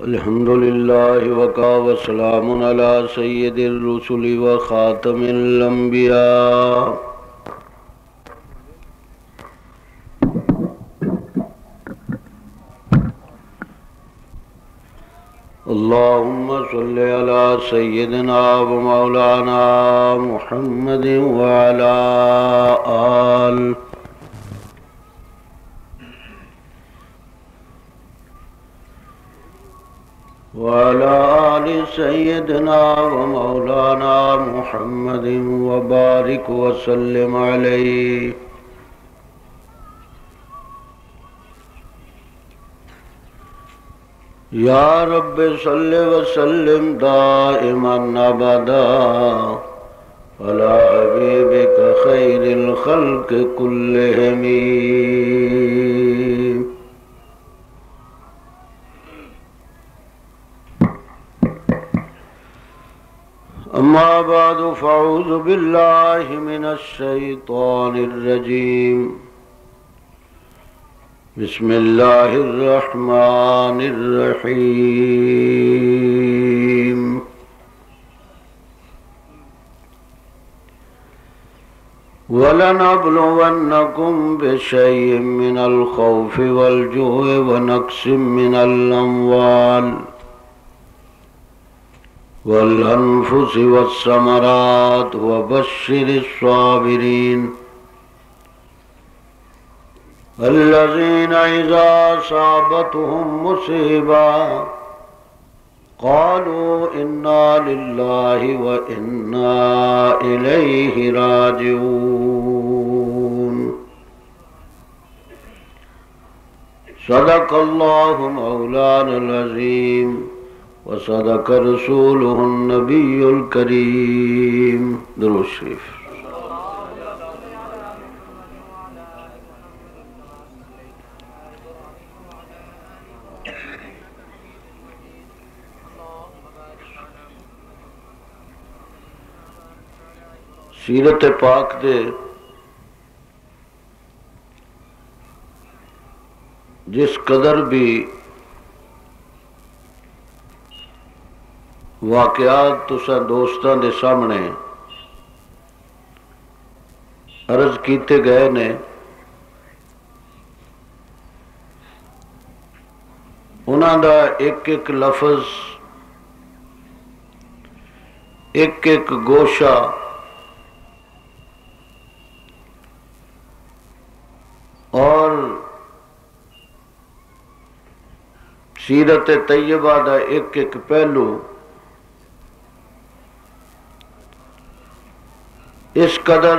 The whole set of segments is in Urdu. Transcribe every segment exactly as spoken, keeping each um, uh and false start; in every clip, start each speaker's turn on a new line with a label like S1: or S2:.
S1: الحمد لله وكفى وسلام على سيد الرسل وخاتم الأنبياء اللهم صل على سيدنا ومولانا محمد وعلى آله وعلى آل سيدنا ومولانا محمد وبارك وسلم عليه يا رب صل وسلم دائما أبدا على حبيبك خير الخلق كلهم أما بعد فأعوذ بالله من الشيطان الرجيم بسم الله الرحمن الرحيم وَلَنَبْلُوَنَّكُمْ بِشَيْءٍ مِّنَ الْخَوْفِ وَالْجُوعِ وَنَقْصٍ مِّنَ الْأَمْوَالِ وَالْأَنفُسِ وَالثَّمَرَاتِ وَبَشِّرِ الصَّابِرِينَ الَّذِينَ إِذَا أَصَابَتْهُم مُّصِيبَةٌ قَالُوا إِنَّا لِلَّهِ وَإِنَّا إِلَيْهِ راجعون صدق الله مولانا العظيم وصدق رسوله النبي الكريم درود شریف سیرت پاک دے جس قدر بھی واقعات تساں دوستاں دے سامنے عرض کیتے گئے نے انہاں دا ایک ایک لفظ ایک ایک گوشہ اور سیرت طیبہ دا ایک ایک پہلو اس قدر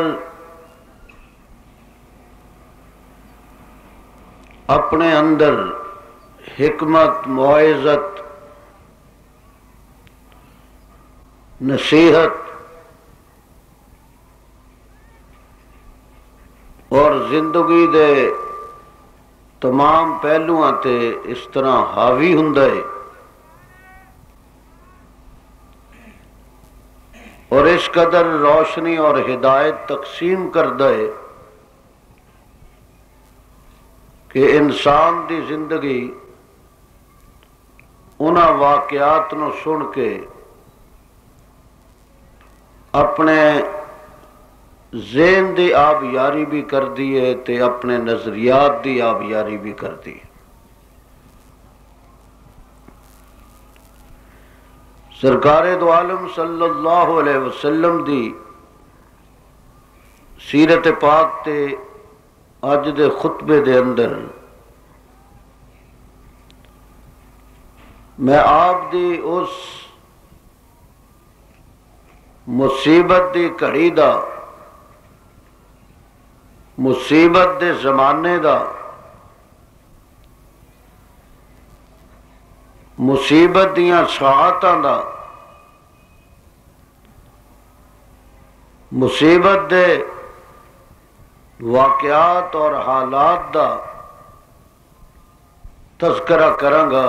S1: اپنے اندر حکمت، موعظت، نصیحت اور زندگی دے تمام پہلوؤں تے اس طرح حاوی ہوندا ہے اور اس قدر روشنی اور ہدایت تقسیم کردا ہے کہ انسان دی زندگی انہاں واقعات نو سن کے اپنے ذہن دی آب یاری بھی کر دی ہے تے اپنے نظریات دی آب یاری بھی کر دی ہے۔ سرکار دو عالم صلی اللہ علیہ وسلم دی سیرت پاک تے اج دے خطبے دے اندر میں آپ دی اس مصیبت دی گھڑی دا، مصیبت دے زمانے دا، مصیبت دیاں ساعتاں دا، مصیبت دے واقعات اور حالات دا تذکرہ کراں گا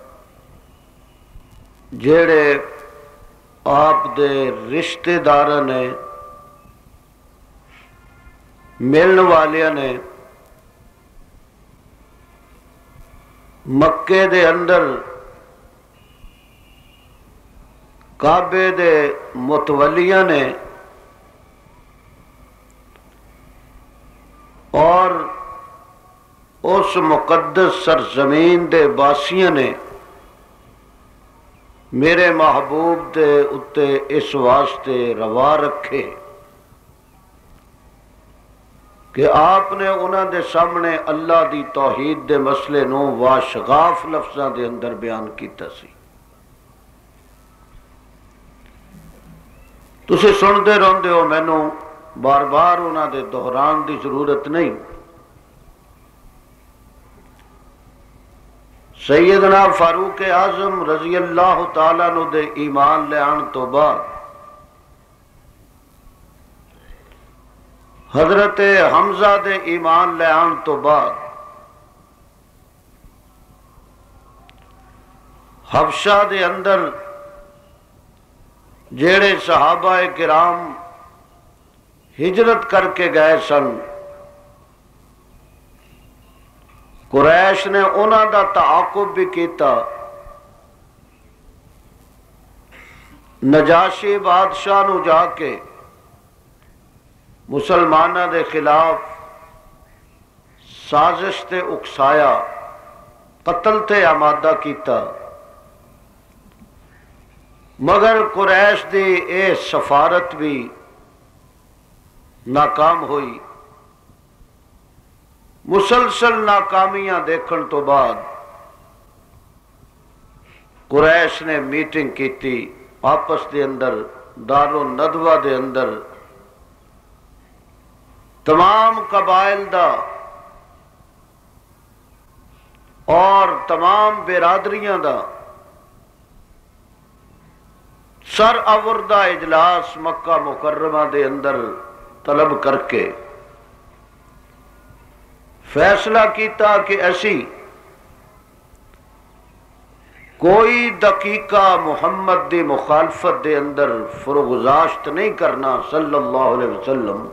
S1: جڑے آپ دے رشتے داراں نے، ملن والیاں نے مکے دے اندر کعبے دے متولیاں نے اور اس مقدس سرزمین دے باسیاں نے میرے محبوب دے اتے اس واسطے روا رکھے کہ آپ نے انہاں دے سامنے اللہ دی توحید دے مسئلے نو واشغاف لفظاں دے اندر بیان کیتا سی۔ تسی سن دے روندے ہو، مینوں بار بار انہاں دے دہران دی ضرورت نہیں۔ سیدنا فاروق اعظم رضی اللہ تعالیٰ عنہ دے ایمان لے آن تو بعد حضرت حمزہ دے ایمان لے آن تو بعد حبشہ دے اندر جیڑے صحابہ کرام ہجرت کر کے گئے سن، قریش نے انہاں دا تعاقب بھی کیتا۔ نجاشی بادشاہ نو جا کے مسلمانہ دے خلاف سازش تے اکسایا، قتل تے آمادہ کیتا، مگر قریش دی اے سفارت بھی ناکام ہوئی۔ مسلسل ناکامیاں دیکھن تو بعد قریش نے میٹنگ کیتی آپس دے اندر، دار الندوہ دے اندر، تمام قبائل دا اور تمام برادریاں دا سر آوردہ اجلاس مکہ مکرمہ دے اندر طلب کر کے فیصلہ کیتا کہ ایسی کوئی دقیقہ محمد دی مخالفت دے اندر فروگزاشت نہیں کرنا صلی اللہ علیہ وسلم۔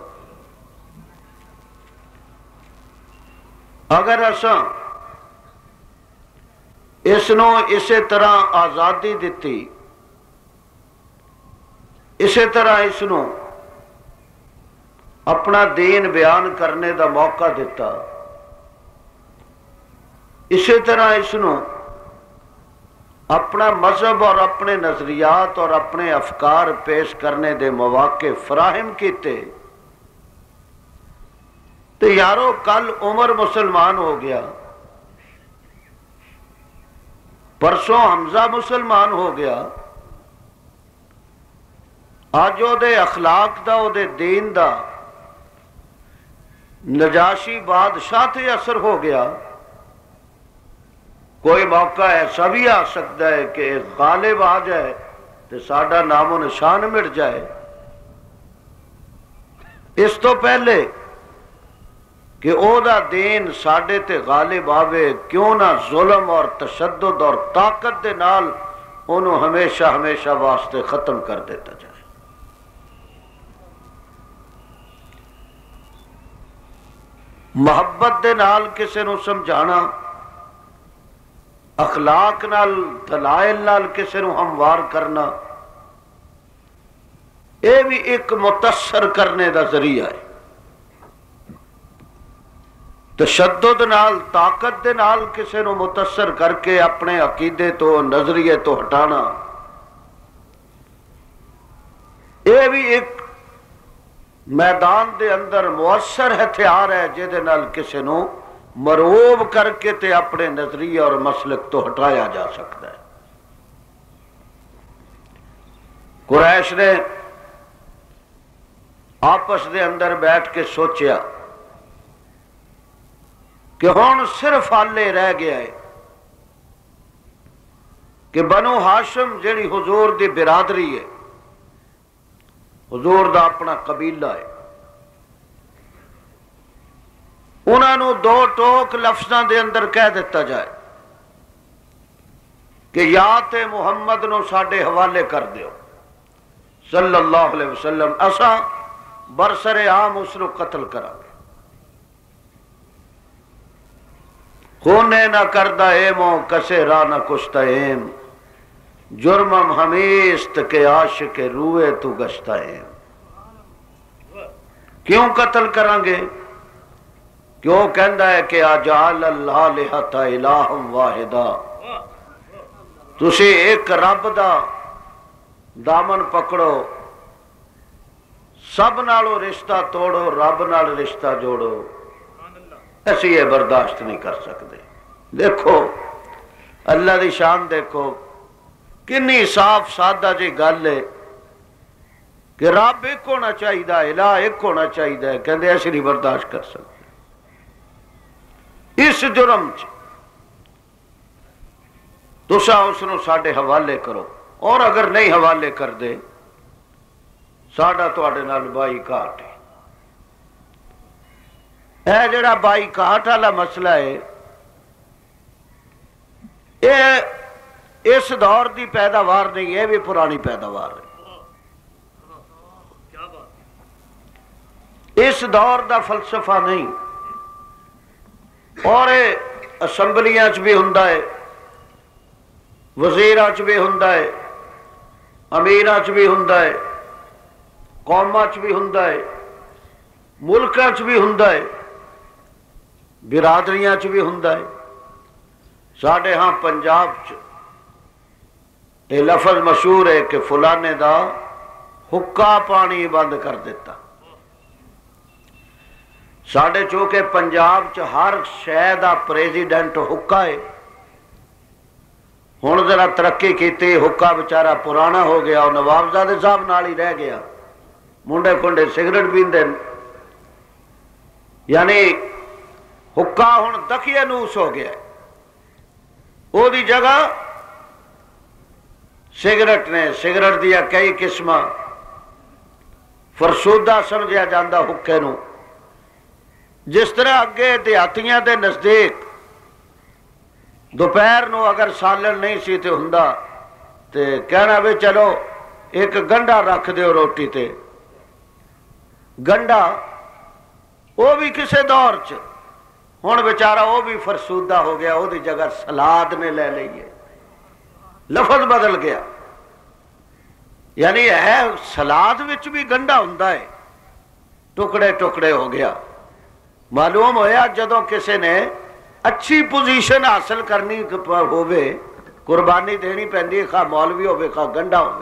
S1: اگر اساں اس نو اسی طرح آزادی دیتی، اسی طرح اس نو اپنا دین بیان کرنے دا موقع دیتا، اسی طرح اس نو اپنا مذہب اور اپنے نظریات اور اپنے افکار پیش کرنے دے مواقع فراہم کیتے، تو یارو کل عمر مسلمان ہو گیا، پرسوں حمزہ مسلمان ہو گیا، آج او دے اخلاق دا او دے دین دا نجاشی بادشاہ تے اثر ہو گیا۔ کوئی موقع ایسا بھی آ سکتا ہے کہ غالب آ جائے تو ساڈا نام و نشان مٹ جائے۔ اس تو پہلے کہ او دا دین ساڈے تے غالب آوے، کیوں نہ ظلم اور تشدد اور طاقت دے نال انہوں ہمیشہ ہمیشہ واسطے ختم کر دیتا جائے۔ محبت دے نال کسے نو سمجھانا، اخلاق نال دلائل نال کسے نو ہموار کرنا، اے بھی ایک متاثر کرنے دا ذریعہ ہے۔ تشدد نال، طاقت دے نال کسے نو متاثر کر کے اپنے عقیدے تو نظریے تو ہٹانا، اے بھی ایک میدان دے اندر مؤثر ہتھیار ہے جہدے نال کسے نو مروب کر کے تے اپنے نظریے اور مسلک تو ہٹایا جا سکتا ہے۔ قریش نے آپس دے اندر بیٹھ کے سوچیا کہ ہون صرف حالے رہ گیا ہے کہ بنو ہاشم جیڑی حضور دی برادری ہے، حضور دا اپنا قبیلہ ہے، انہاں نو دو ٹوک لفظاں دے اندر کہہ دیتا جائے کہ یا تے محمد نو ساڈے حوالے کر دیو صلی اللہ علیہ وسلم، اساں برسر عام اس نو قتل کرا گے، خونے نہ کردہ ایمو کسے راہ نہ کشتہ ایم، جرمم ہمیست کے عاشق روئے تو گشتہ ہیں. کیوں قتل کریں گے؟ کیوں کہندا ہے کہ اجعل الالہۃ الہا واحدا، تسی ایک رب دا دامن پکڑو، سب نالو رشتہ توڑو، رب نال رشتہ جوڑو. ایسی یہ برداشت نہیں کر سکتے. دیکھو اللہ دی شان دیکھو، کنی صاف سادہ جی گل ہے کہ رب ایک ہونا چاہیے، الہ ایک ہونا چاہیے، کہندے ایسی نہیں برداشت کر سکتے. اس جرم چ تسا اس نو ساڈے حوالے کرو، اور اگر نہیں حوالے کر دے ساڈا تواڈے نال بائی کاٹ ہے. اے جڑا بائی کاٹ والا مسئلہ ہے، یہ اس دور دی پیداوار نہیں، یہ بھی پرانی پیداوار ہے. اس دور دا فلسفہ نہیں، اور اسمبلیاں چ بھی ہوندا ہے، وزیراں چ بھی ہوندا ہے، امیراں چ بھی ہوندا ہے، قوماں چ بھی ہوندا ہے، ملکاں چ بھی ہوندا ہے، برادریاں چ بھی ہوندا ہے. ساڈے ہاں پنجاب چ یہ لفظ مشہور ہے کہ فلانے دا حکا پانی بند کر دیتا. ساڈے چونکہ پنجاب چ ہر شے دا پریزیڈنٹ حکا ہے. ہن ذرا ترقی کیتی، حکا بچارا پرانا ہو گیا، اور نوابزادے صاحب نال ہی رہ گیا. منڈے کنڈے سگریٹ پیندے، یعنی حکا ہن دکھیے نوس ہو گیا. وہ دی جگہ سگریٹ نے، سگریٹ دیا کئی قسم، فرسودہ سمجھا جاندہ حکے نو. جس طرح اگے دیہاتیاں دے نزدیک دوپہر نو اگر سالن نہیں سی تے ہوندا تے کہنا بھی چلو ایک گنڈا رکھ دیو روٹی تے. گنڈا وہ بھی کسے دور چ ہن بیچارہ وہ بھی فرسودہ ہو گیا، وہ دی جگہ سلاد نے لے لئیے، لفظ بدل گیا. یعنی ہے سلاد وچ بھی گنڈا ہوندا ہے، ٹکڑے ٹکڑے ہو گیا. معلوم ہویا جدوں کسے نے اچھی پوزیشن حاصل کرنی ہوئے، قربانی دینی پیندی، خواہ مولوی ہوئے خواہ گنڈا ہوئے،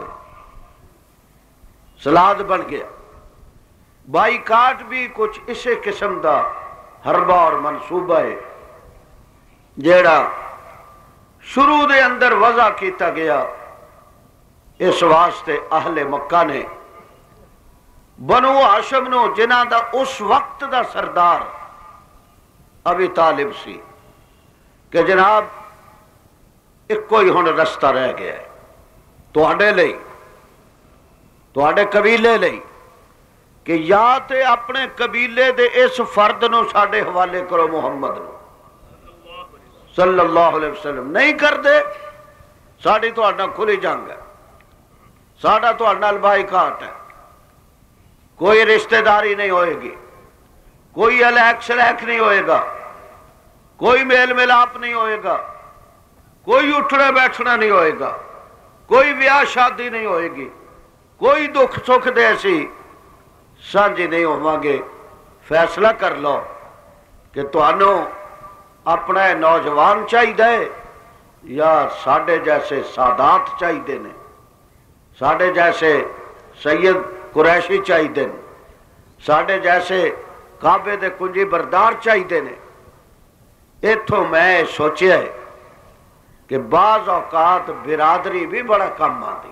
S1: سلاد بن گیا. بائی کاٹ بھی کچھ اسے قسم دا حربہ اور منصوبہ ہے جیڑا شروع دے اندر وضع کیتا گیا. اس واسطے اہل مکہ نے بنو ہاشم نو، جنہ دا اس وقت دا سردار ابی طالب سی، کہ جناب ایک کوئی ہن رستہ رہ گیا ہے تواڈے لئی، تواڈے قبیلے لئی، کہ یا تے اپنے قبیلے دے اس فرد نو ساڈے حوالے کرو محمد نو صلی اللہ علیہ وسلم. نہیں کر دے ساڈی تواڈے نال کھلی جنگ ہے، ساڈا تواڈے نال بائی کاٹ ہے. کوئی رشتہ داری نہیں ہوئے گی، کوئی الیک شلیک نہیں ہوئے گا، کوئی میل ملاپ نہیں ہوئے گا، کوئی اٹھنا بیٹھنا نہیں ہوئے گا، کوئی بیاہ شادی نہیں ہوئے گی، کوئی دکھ سکھ دے سی سانجی نہیں ہوواں گے. فیصلہ کر لو کہ تانوں اپنا نوجوان چاہیے یا ساڈے جیسے سادات چاہیے نے، ساڈے جیسے سید قریشی چاہیے نے، ساڈے جیسے کعبے دے کنجی بردار چاہیے نے. اتھوں میں سوچیا ہے کہ بعض اوقات برادری بھی بڑا کم آتی ہے.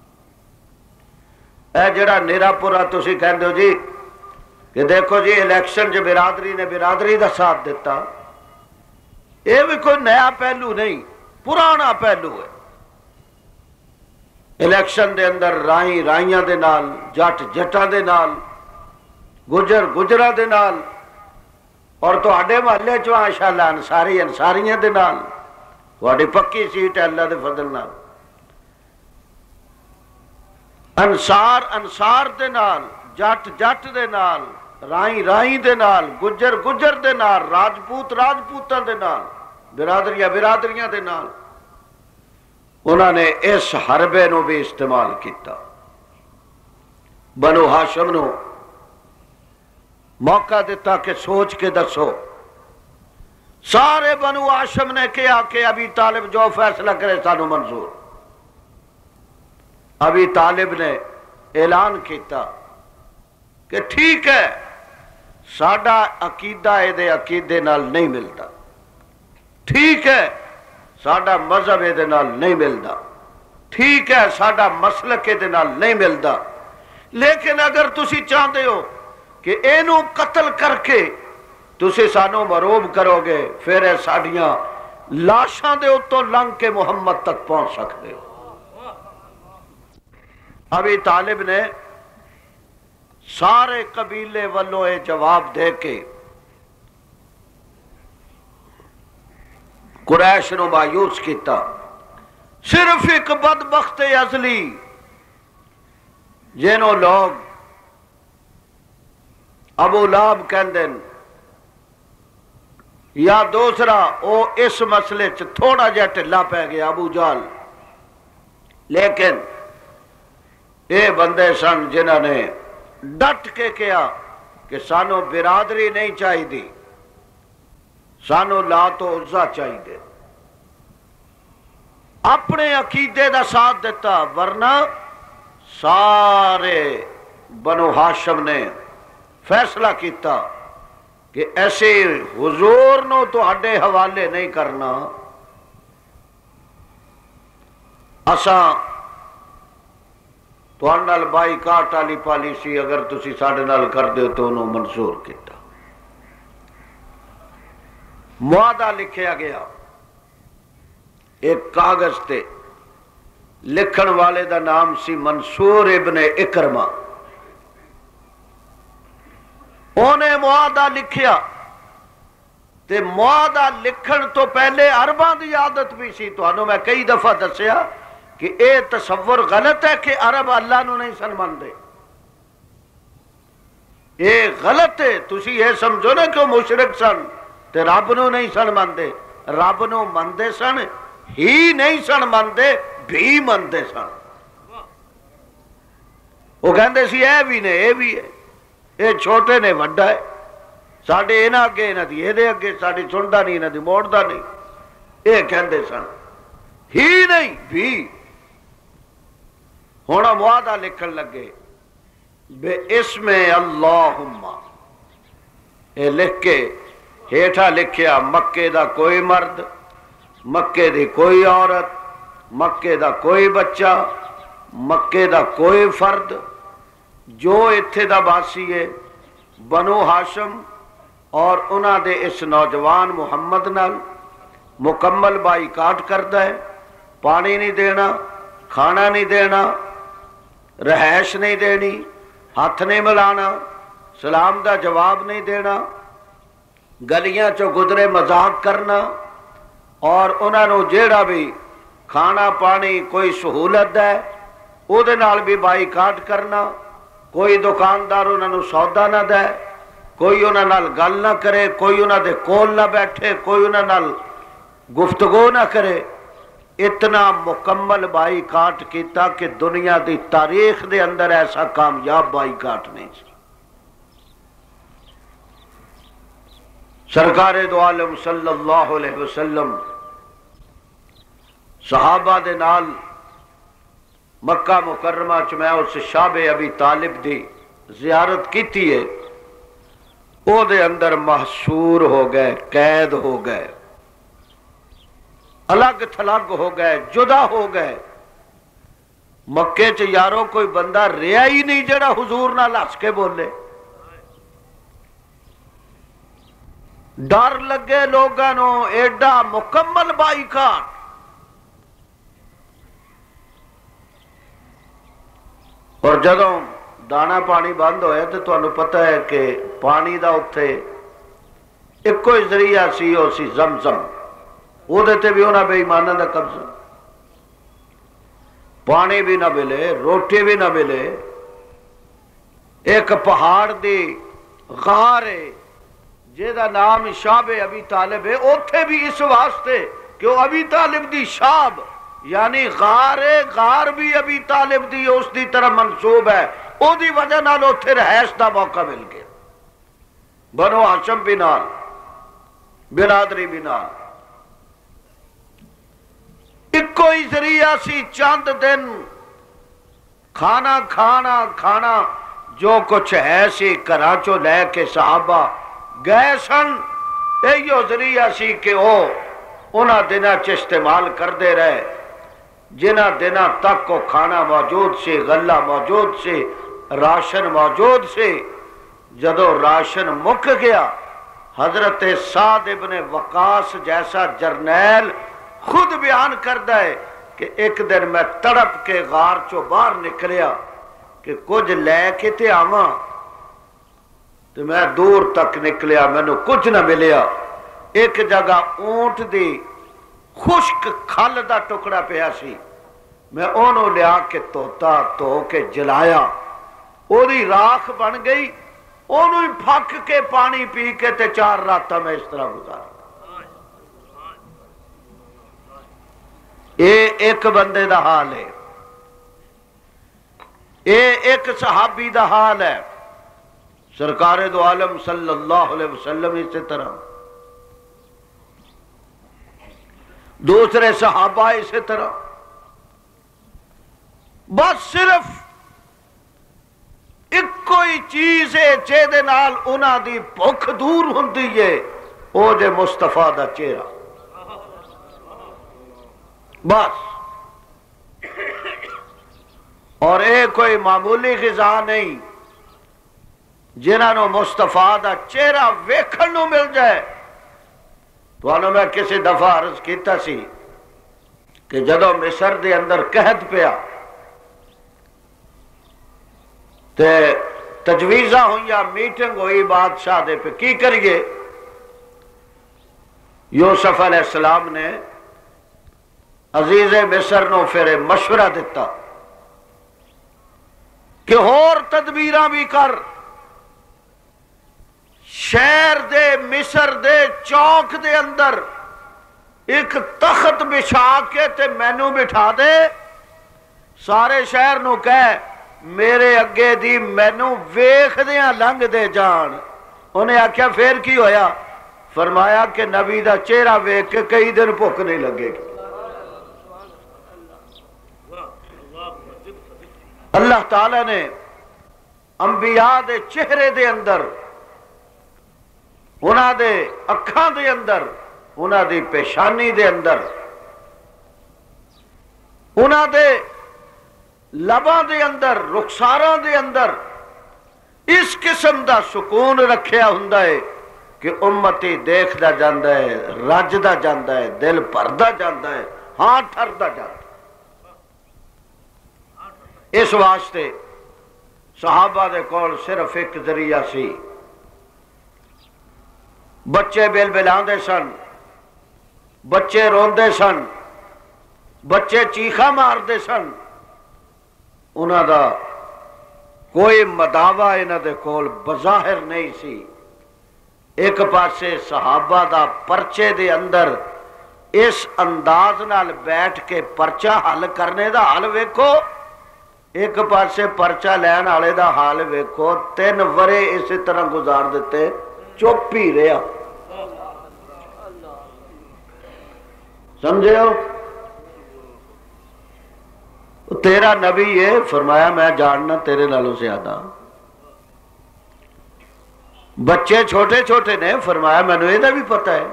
S1: اے جڑا نیرا پورا تسی کہندے ہو جی کہ دیکھو جی الیکشن جو برادری نے برادری دا ساتھ دیتا، یہ بھی کوئی نیا پہلو نہیں، پرانا پہلو ہے. الیکشن دے اندر رائی رائیاں دے نال، جٹ جٹاں دے نال، گجر گجراں دے نال، اور تواڈے محلے چ ماشاءاللہ انصاری انصاریاں دے نال، تواڈی پکی سیٹ ہے اللہ دے فضل نال. انصار انصار دے نال، جٹ جٹ دے نال، رائی رائی دے نال، گجر گجر دے نال، راجپوت راجپوتاں دے نال، برادریاں برادریاں دے نال. انہوں نے اس حربے نو بھی استعمال کیتا. بنو ہاشم نو موقع دیتا کہ سوچ کے دسو. سارے بنو ہاشم نے کہا کہ ابی طالب جو فیصلہ کرے سانو منظور. ابی طالب نے اعلان کیتا کہ ٹھیک ہے ساڈا عقیدہ اے دے عقیدے نال نہیں ملتا, ٹھیک ہے ساڈا مذہب اے دے نال نہیں ملتا, ٹھیک ہے ساڈا مسلک اے دے نال نہیں ملتا, لیکن اگر تسی چاہتے ہو کہ اینو قتل کر کے تسی سانو مروب کرو گے پھر اے ساڈیاں لاشاں دے اتوں لنگ کے محمد تک پہنچ سکتے ہو. ابی طالب نے سارے قبیلے والوں اے جواب دے کے قریش نو مایوس کیتا. صرف ایک بدبخت ازلی جنہوں لوگ ابو لہب کہندے یا دوسرا او اس مسئلے چ تھوڑا جا ٹھلا پہ گیا ابو جہل, لیکن اے بندے سن جنہوں نے ڈٹ کے کیا کہ سانو برادری نہیں چاہی دی, سانو لات و عزا چاہی دے, اپنے عقیدے دا ساتھ دیتا. ورنہ سارے بنو ہاشم نے فیصلہ کیتا کہ ایسے حضور نو تو ہڈے حوالے نہیں کرنا, اساں تو انال بائی کاٹ والی پالیسی اگر تسی ساڑھے نال کر دے تو انہوں منظور کیتا. معاہدہ لکھیا گیا ایک کاغذ تے, لکھن والے دا نام سی منصور ابن اکرمہ. انہیں معاہدہ لکھیا تے معاہدہ لکھن تو پہلے عرباں دی عادت بھی سی. تو انہوں میں کئی دفعہ دسیا کہ اے تصور غلط ہے کہ عرب اللہ نو نہیں سن مندے, اے غلط ہے. تسی یہ سمجھو نا کہ مشرک سن تے رب نو نہیں سن مندے, رب نو مندے سن, ہی نہیں سن مندے بھی مندے سن. وہ کہندے سی اے بھی نے اے بھی ہے, اے چھوٹے نے وڈا ہے, ساڑھے اینا اگے اینا دی اے دے اگے, ساڑھے چندہ نہیں اینا دی موڑدہ نہیں. اے کہندے سن ہی نہیں بھی. ہونا معاہدہ لکھن لگے بے اسم اللہم, اے لکھ کے ہیٹھا لکھیا مکے دا کوئی مرد, مکے دی کوئی عورت, مکے دا کوئی بچہ, مکے دا کوئی فرد جو اتھے دا باسی ہے بنو ہاشم اور انہاں دے اس نوجوان محمد نال مکمل بائی کاٹ کردا ہے. پانی نہیں دینا, کھانا نہیں دینا, رہائش نہیں دینی, ہاتھ نہیں ملانا, سلام دا جواب نہیں دینا, گلیاں چو گزرے مذاق کرنا, اور انہاں نو جیڑا بھی کھانا پانی کوئی سہولت ہے او دے نال بھی بائی کاٹ کرنا. کوئی دکاندار انہاں نو سودا نہ دے, کوئی انہاں نال گل نہ کرے, کوئی انہاں دے کول نہ بیٹھے, کوئی انہاں نال گفتگو نہ کرے. اتنا مکمل بائی کاٹ کیتا کہ دنیا دی تاریخ دے اندر ایسا کامیاب بائی کاٹ نہیں سی. سرکار دو عالم صلی اللہ علیہ وسلم صحابہ دے نال مکہ مکرمہ چ میں اس شاب ابی طالب دی زیارت کیتی ہے, او دے اندر محصور ہو گئے, قید ہو گئے, الگ تھلگ ہو گئے, جدا ہو گئے. مکے چ یاروں کوئی بندہ رہا ہی نہیں جڑا حضور نال ہس کے بولے. ڈر لگے لوگاں نو ایڈا مکمل بائی کاٹ. اور جدوں دانا پانی بند ہوئے تو تمہیں پتہ ہے کہ پانی دا اتھے ایک کوئی ذریعہ سی او سی زمزم, وہ دیتے بھی ہونا بے ایمانہ دا قبضہ. پانی بھی نہ ملے, روٹی بھی نہ ملے. ایک پہاڑ دی غار ہے جیدہ نام شاب ابی طالب ہے, اتھے بھی اس واسطے کہ وہ ابی طالب دی شاب یعنی غار غار بھی ابی طالب دی اس دی طرح منسوب ہے، او دی وجہ نال اوتھے رہائش دا موقع مل گیا، بنو ہاشم بھی نال، برادری بھی نال۔ ایک کوئی ذریعہ سی، چند دن کھانا کھانا کھانا جو کچھ ہے سی گھراں چوں لے کے صحابہ گئے سن، ایو ذریعہ سی کہ وہ انہاں دناں چ استعمال کردے رہے جنہاں دناں تک کو کھانا موجود سی، غلہ موجود سی، راشن موجود سی۔ جدو راشن مک گیا، حضرت سعد ابن وقاص جیسا جرنیل خود بیان کردہ ہے کہ ایک دن میں تڑپ کے غار چو باہر نکلیا کہ کچھ لے کے تے آواں، تو میں دور تک نکلیا، میں نے کچھ نہ ملیا۔ ایک جگہ اونٹ دی خشک کھل دا ٹکڑا پیا سی، میں انہوں لیا کے توتا تو کے جلایا، او دی راکھ بن گئی، انہوں پھک کے پانی پی کے تے چار راتہ میں اس طرح گزارا۔ اے ایک بندے دا حال ہے، اے ایک صحابی دا حال ہے۔ سرکار دو عالم صلی اللہ علیہ وسلم اسی طرح، دوسرے صحابہ اسی طرح، بس صرف ایک کوئی چیز ہے جے دے نال انہاں دی بھوک دور ہوندی ہے، او جے مصطفیٰ دا چہرہ، بس۔ اور اے کوئی معمولی غذا نہیں، جنہاں نو مصطفیٰ دا چہرہ ویکھن نو مل جائے۔ تو انہوں میں کسی دفعہ عرض کیتا سی کہ جدو مصر دے اندر قحط پیا تے تجویزہ ہوئیاں، میٹنگ ہوئی بادشاہ دے پہ کی کریے؟ یوسف علیہ السلام نے عزیز مصر نو پھر مشورہ دیتا کہ اور تدبیراں بھی کر، شہر دے مصر دے چوک دے اندر ایک تخت بچھا کے تے مینو بٹھا دے، سارے شہر نو کہے میرے اگے دی مینو ویکھ دیاں لنگ دے جان۔ انہیں آکھیا پھر کی ہویا؟ فرمایا کہ نبی دا چہرہ ویکھ کے کئی دن بھوک نہیں لگے گی۔ اللہ تعالیٰ نے انبیاء دے چہرے دے اندر، انہاں دے اکھاں دے اندر، انہاں دی پیشانی دے اندر، انہاں دے لباں دے اندر، رخساراں دے اندر اس قسم دا سکون رکھیا ہوندا ہے کہ امتی دیکھ دا جاندا ہے، رج دا جاندا ہے، دل بھردا جاندا ہے، ہاں ٹھردا جاندا ہے۔ اس واسطے صحابہ دے کول صرف ایک ذریعہ سی، بچے بیل بلاندے سن، بچے روندے سن، بچے چیخا ماردے سن، انہاں دا کوئی مداوع انہاں دے کول بظاہر نہیں سی۔ ایک پاسے صحابہ دا پرچے دے اندر اس انداز نال بیٹھ کے پرچہ حل کرنے دا حل ویکھو، ایک پاسے پرچہ لین والے دا حال ویکھو، تین ورے اسی طرح گزار دیتے، چپ ہی رہا۔ سمجھے ہو؟ تیرا نبی ہے، فرمایا میں جاننا تیرے نالوں سے زیادہ۔ بچے چھوٹے چھوٹے نے، فرمایا میں نے یہ بھی پتہ ہے۔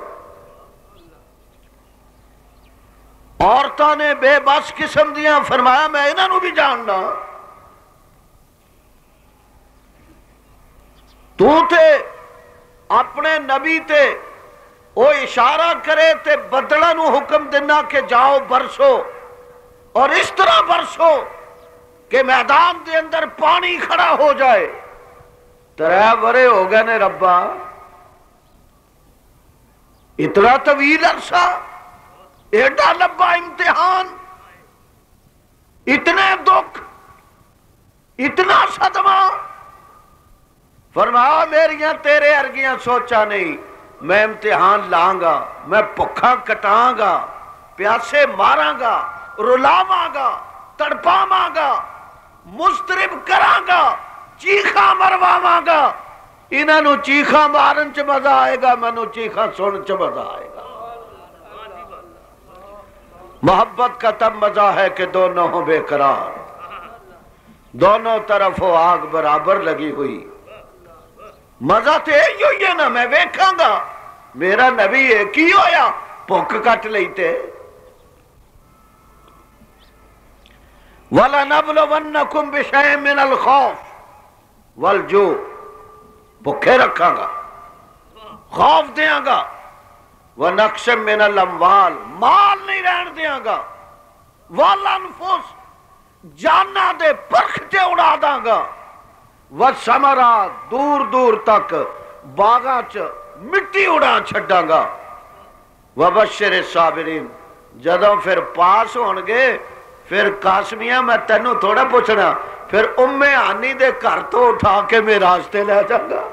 S1: عورتاں نے بے بس قسم دیاں، فرمایا میں انہاں نو بھی جاننا۔ تو تے اپنے نبی تے وہ اشارہ کرے تے بدلہ نو حکم دینا کہ جاؤ برسو، اور اس طرح برسو کہ میدان دے اندر پانی کھڑا ہو جائے۔ ترے ورے ہو گئے نے ربا، اتنا طویل عرصہ، ایڈا لمبا امتحان، اتنے دکھ، اتنا صدمہ۔ فرمایا میریاں تیرے ارگیاں سوچا نہیں، میں امتحان لاں گا، میں بھکھا کٹاں گا، پیاسے ماراں گا، رلاواں گا، تڑپاواں گا، مسترب کراں گا، چیخاں مرواواں گا۔ انہاں نو چیخاں مارن چ مزہ آئے گا، مینوں چیخاں سن چ مزہ آئے گا۔ محبت کا تب مزہ ہے کہ دونوں ہوں بے قرار، دونوں طرف ہو آگ برابر لگی ہوئی۔ مزہ تے ہوئی ہے نا، میں ویکھاں گا میرا نبی ہے کی ہویا، بھوک کٹ لیتے۔ وَلَنَبْلُوَنَّكُمْ بِشَيْءٍ مِّنَ الْخَوْفِ وَالْجُوعِ، بھوکے رکھاں گا، خوف دیاں گا، وَنَقْصٍ مِّنَ الْأَمْوَالِ، مال نہیں رہن دیاں گا، وَالْأَنفُسِ، جانا دے پرکھتے اڑا داں گا، وَالثَّمَرَاتِ، دور دور تک باغاں چ مٹی اڑا چھڈاں گا، وَبَشِّرِ الصَّابِرِينَ، جدوں پھر پاس ہونگے پھر قاسمیہ میں تینوں تھوڑا پوچھنا، پھر ام ہانی دے گھر تو اٹھا کے میں راستے لے جاؤں گا۔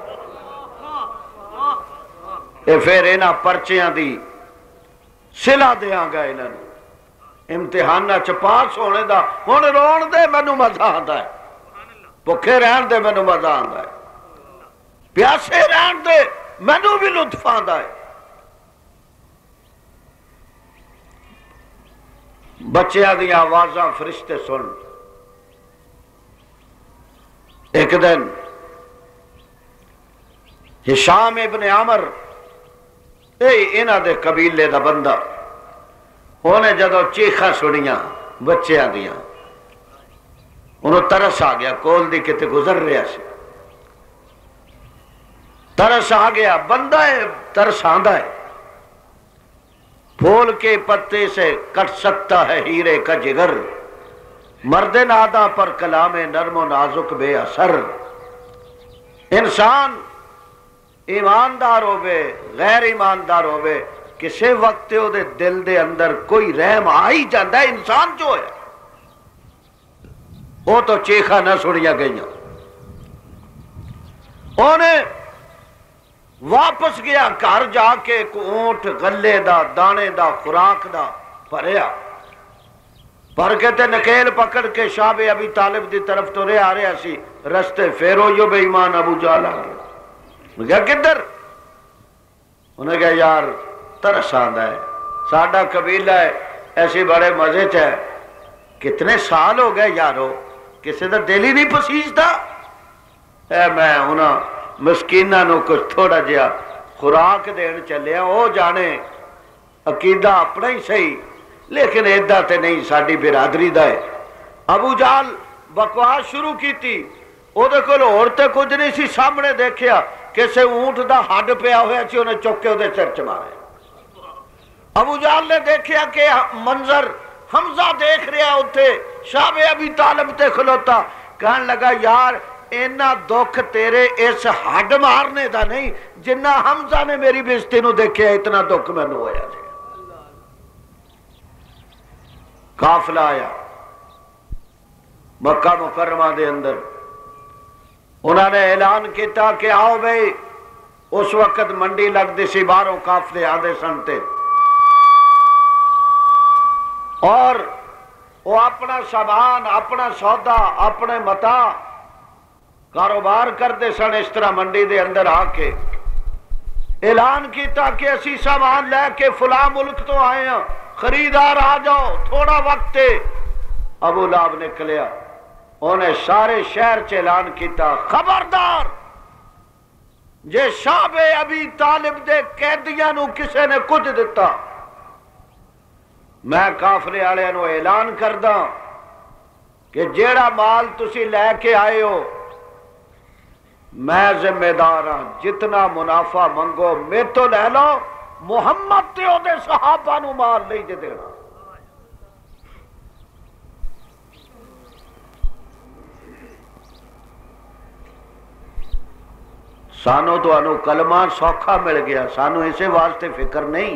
S1: اے پھر انہاں پرچیاں دی صلہ دیاں گا، انہاں امتحانہ چ پاس ہونے دا ہن رون دے مینوں مزہ آندا ہے، بھوکے رہن دے مینوں مزہ آندا ہے، پیاسے رہن دے مینوں بھی لطف آندا ہے۔ بچیاں دی آوازاں فرشتے سن۔ ایک دن ہشام ابن عامر اے انہاں دے قبیلے دا بندہ، انہیں جدو چیخاں سنیاں بچیاں دیاں، انہوں ترس آ گیا، کول دی کتے گزر رہا سی، ترس آ گیا، بندہ ہے ترس آندا ہے، پھول کے پتے سے کٹ سکتا ہے ہیرے کا جگر، مرد نادا پر کلام نرم و نازک بے اثر۔ انسان ایماندار ہوئے غیر ایماندار ہوئے کسے وقت او دے دل دے اندر کوئی رحم آئی جاندہ ہے، انسان جو ہے وہ تو چیخا نہ سنیا گئیاں۔ انہیں واپس گیا گھر جا کے ایک اونٹ غلے دا دانے دا خوراک دا پریا، پر کے تے نکیل پکڑ کے شاہ ابی طالب دی طرف تو رہے آ رہے سی، رستے فیرو جو بے ایمان ابو جہل آ گیا۔ میں کہا کدھر؟ انہیں کہا یار ترس آندا ہے، ساڈا قبیلہ ہے ایسی بڑے مزے چ ہے، کتنے سال ہو گئے یارو کسی دا دل ہی نہیں پسیجتا۔ اے میں انہاں مسکینہ نو کچھ تھوڑا جیا خوراک دین چلے ہیں، او جانے عقیدہ اپنا ہی صحیح لیکن ایدہ تے نہیں ساڈی برادری دا ہے۔ ابو جہل بکواس شروع کی تھی، او دے کول اور تے کچھ نہیں سی، سامنے دیکھیا کسے اونٹ دا ہڈ پیا ہویا سی، انہیں چک کے دے سر چ مارے۔ ابو جہل نے دیکھیا کہ منظر حمزہ دیکھ رہا اتھے، شاہ ابی طالب تے کھلوتا، کہنے لگا یار اینا دکھ تیرے اس ہڈ مارنے دا نہیں جنہ حمزہ نے میری بےزتی نو دیکھیا، اتنا دکھ میں نو ہویا جائے۔ قافلہ آیا مکہ مکرمہ دے اندر، انہوں نے اعلان کیتا کہ آؤ بھئی، اس وقت منڈی لگ دی سی، باروں قافلے آدھے سنتے، اور وہ اپنا سامان اپنا سودا اپنے متا کاروبار کرتے سن۔ اس طرح منڈی دے اندر آ کے اعلان کیتا کہ اسی سامان لے کے فلاں ملک تو آئے ہیں، خریدار آ جاؤ، تھوڑا وقت ہے۔ ابو لہب نکلیا، انہیں سارے شہر چ اعلان کیتا خبردار جے شعب ابی طالب دے قیدیاں نو کسے نے کچھ دیتا، میں کافرے والے نو اعلان کردا کہ جیڑا مال تسی لے کے آئے ہو میں ذمہ دار ہاں، جتنا منافع منگو میں تو لے لو، محمد تے او دے صحابہ نو مال نہیں جے دینا۔ سانو تو انو کلمہ سوکھا مل گیا، سانو اسے واسطے فکر نہیں،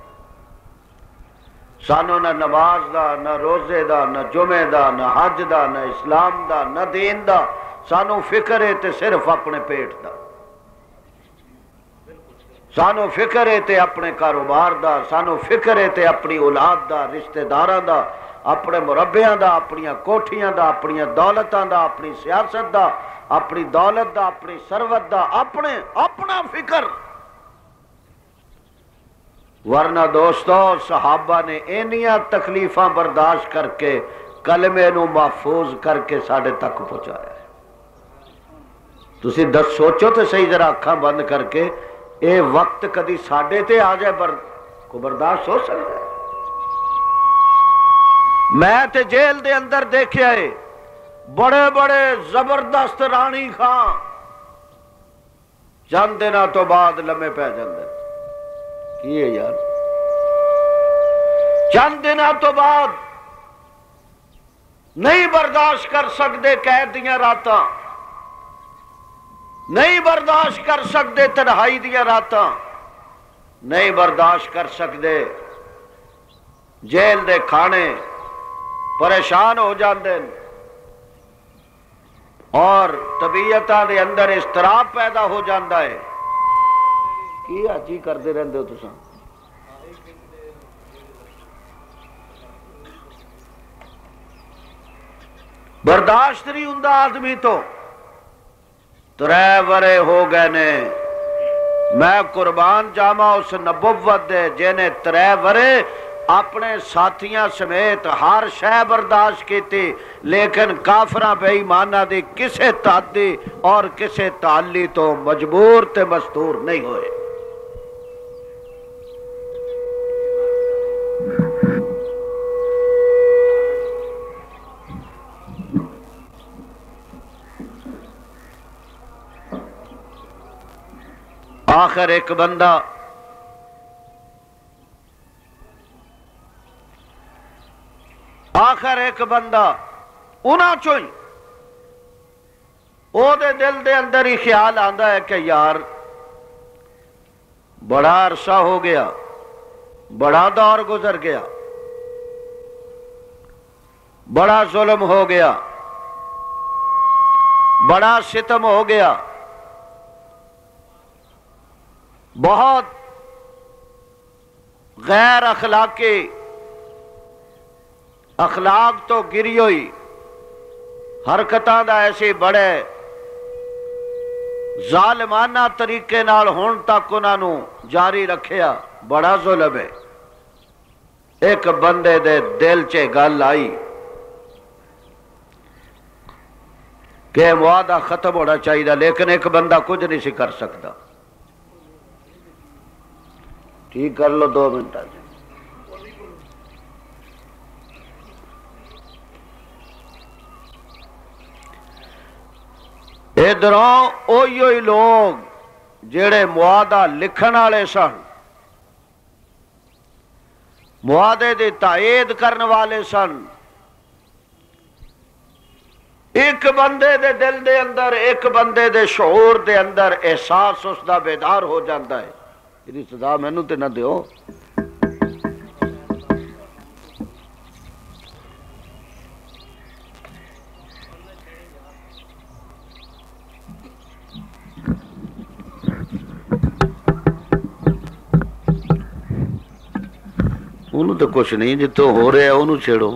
S1: سانو نہ نماز دا نہ روزے دا نہ جمعے دا نہ حج دا نہ اسلام دا نہ دین دا، سانو فکر ہے تے صرف اپنے پیٹ دا۔ سانو فکر ہے تے اپنے کاروبار دا، سانو فکر ہے تے اپنی اولاد دا، رشتہ داراں دا، اپنے مربیاں دا، اپنی کوٹھیاں دا، اپنی دولتاں دا، اپنی سیاست دا، اپنی دولت دا، اپنی ثروت دا، اپنے اپنا فکر۔ ورنہ دوستو صحابہ نے اینیاں تکلیفاں برداشت کر کے کلمے نو محفوظ کر کے ساڑھے تک پہنچایا ہے۔ تسی دس سوچو تو صحیح ذرا اکھاں بند کر کے، اے وقت کدی ساڑھے تے آ جائے بر کو برداشت ہو سکتا ہے؟ میں تے جیل دے اندر دیکھے آئے بڑے بڑے زبردست رانی خان چند دنوں تو بعد لمے پہ جاندے کی ہے یار؟ چند دنوں تو بعد نہیں برداشت کر سکتے قید دیاں راتاں، نہیں برداشت کر سکتے تنہائی دیاں راتاں، نہیں برداشت کر سکتے جیل دے کھانے، پریشان ہو جاندے اور طبیعتاں دے اندر اضطراب پیدا ہو جاندہ ہے۔ کی آجی کر دے رہندے ہو تساں؟ برداشت نہیں ہوندا آدمی تو ترے ورے ہو گئے نے، میں قربان جاما اس نبوت دے جنہیں ترے ورے اپنے ساتھیاں سمیت ہر شے برداشت کی تھی، لیکن کافراں بے ایمانہ دی کسے تعدی اور کسے تعلی تو مجبور تے مستور نہیں ہوئے۔ آخر ایک بندہ آخر ایک بندہ انہاں چوئی او دے دل دے اندر ہی خیال آندا ہے کہ یار بڑا عرصہ ہو گیا، بڑا دور گزر گیا، بڑا ظلم ہو گیا، بڑا ستم ہو گیا، بہت غیر اخلاقی اخلاق تو گری ہوئی حرکتاں دا ایسے بڑے ظالمانہ طریقے نال ہون تک انہاں نو جاری رکھیا، بڑا ظلم ہے۔ ایک بندے دے دل چے گل آئی کہ معاہدہ ختم ہونا چاہیے، لیکن ایک بندہ کچھ نہیں سی کر سکتا۔ ٹھیک کر لو دو منٹ آج۔ ادھروں اوہی ہوئی لوگ جڑے معاہدہ لکھن والے سن، معاہدے دی تائید کرن والے سن، ایک بندے دے دل دے اندر، ایک بندے دے شعور دے اندر احساس اس دا بیدار ہو جاتا ہے۔ یہ صدا مینوں تے نہ دیو۔ انہوں تو کچھ نہیں، جتوں ہو رہے ہیں انہوں چھیڑو۔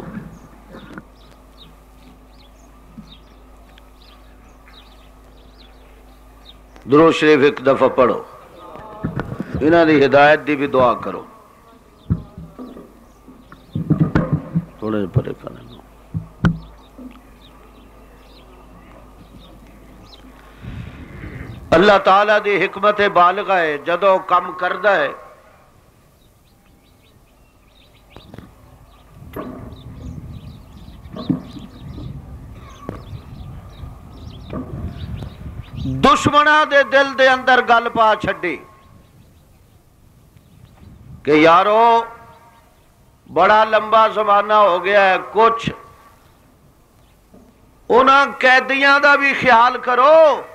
S1: درود شریف ایک دفعہ پڑھو، انہاں دی ہدایت دی بھی دعا کرو۔ تھوڑے پرے کرنے لو۔ اللہ تعالیٰ دی حکمت بالغہ ہے، جدو کم کردہ ہے دشمنہ دے دل دے اندر گل پا چھڈی کہ یارو بڑا لمبا زمانہ ہو گیا ہے، کچھ انہاں قیدیاں دا بھی خیال کرو،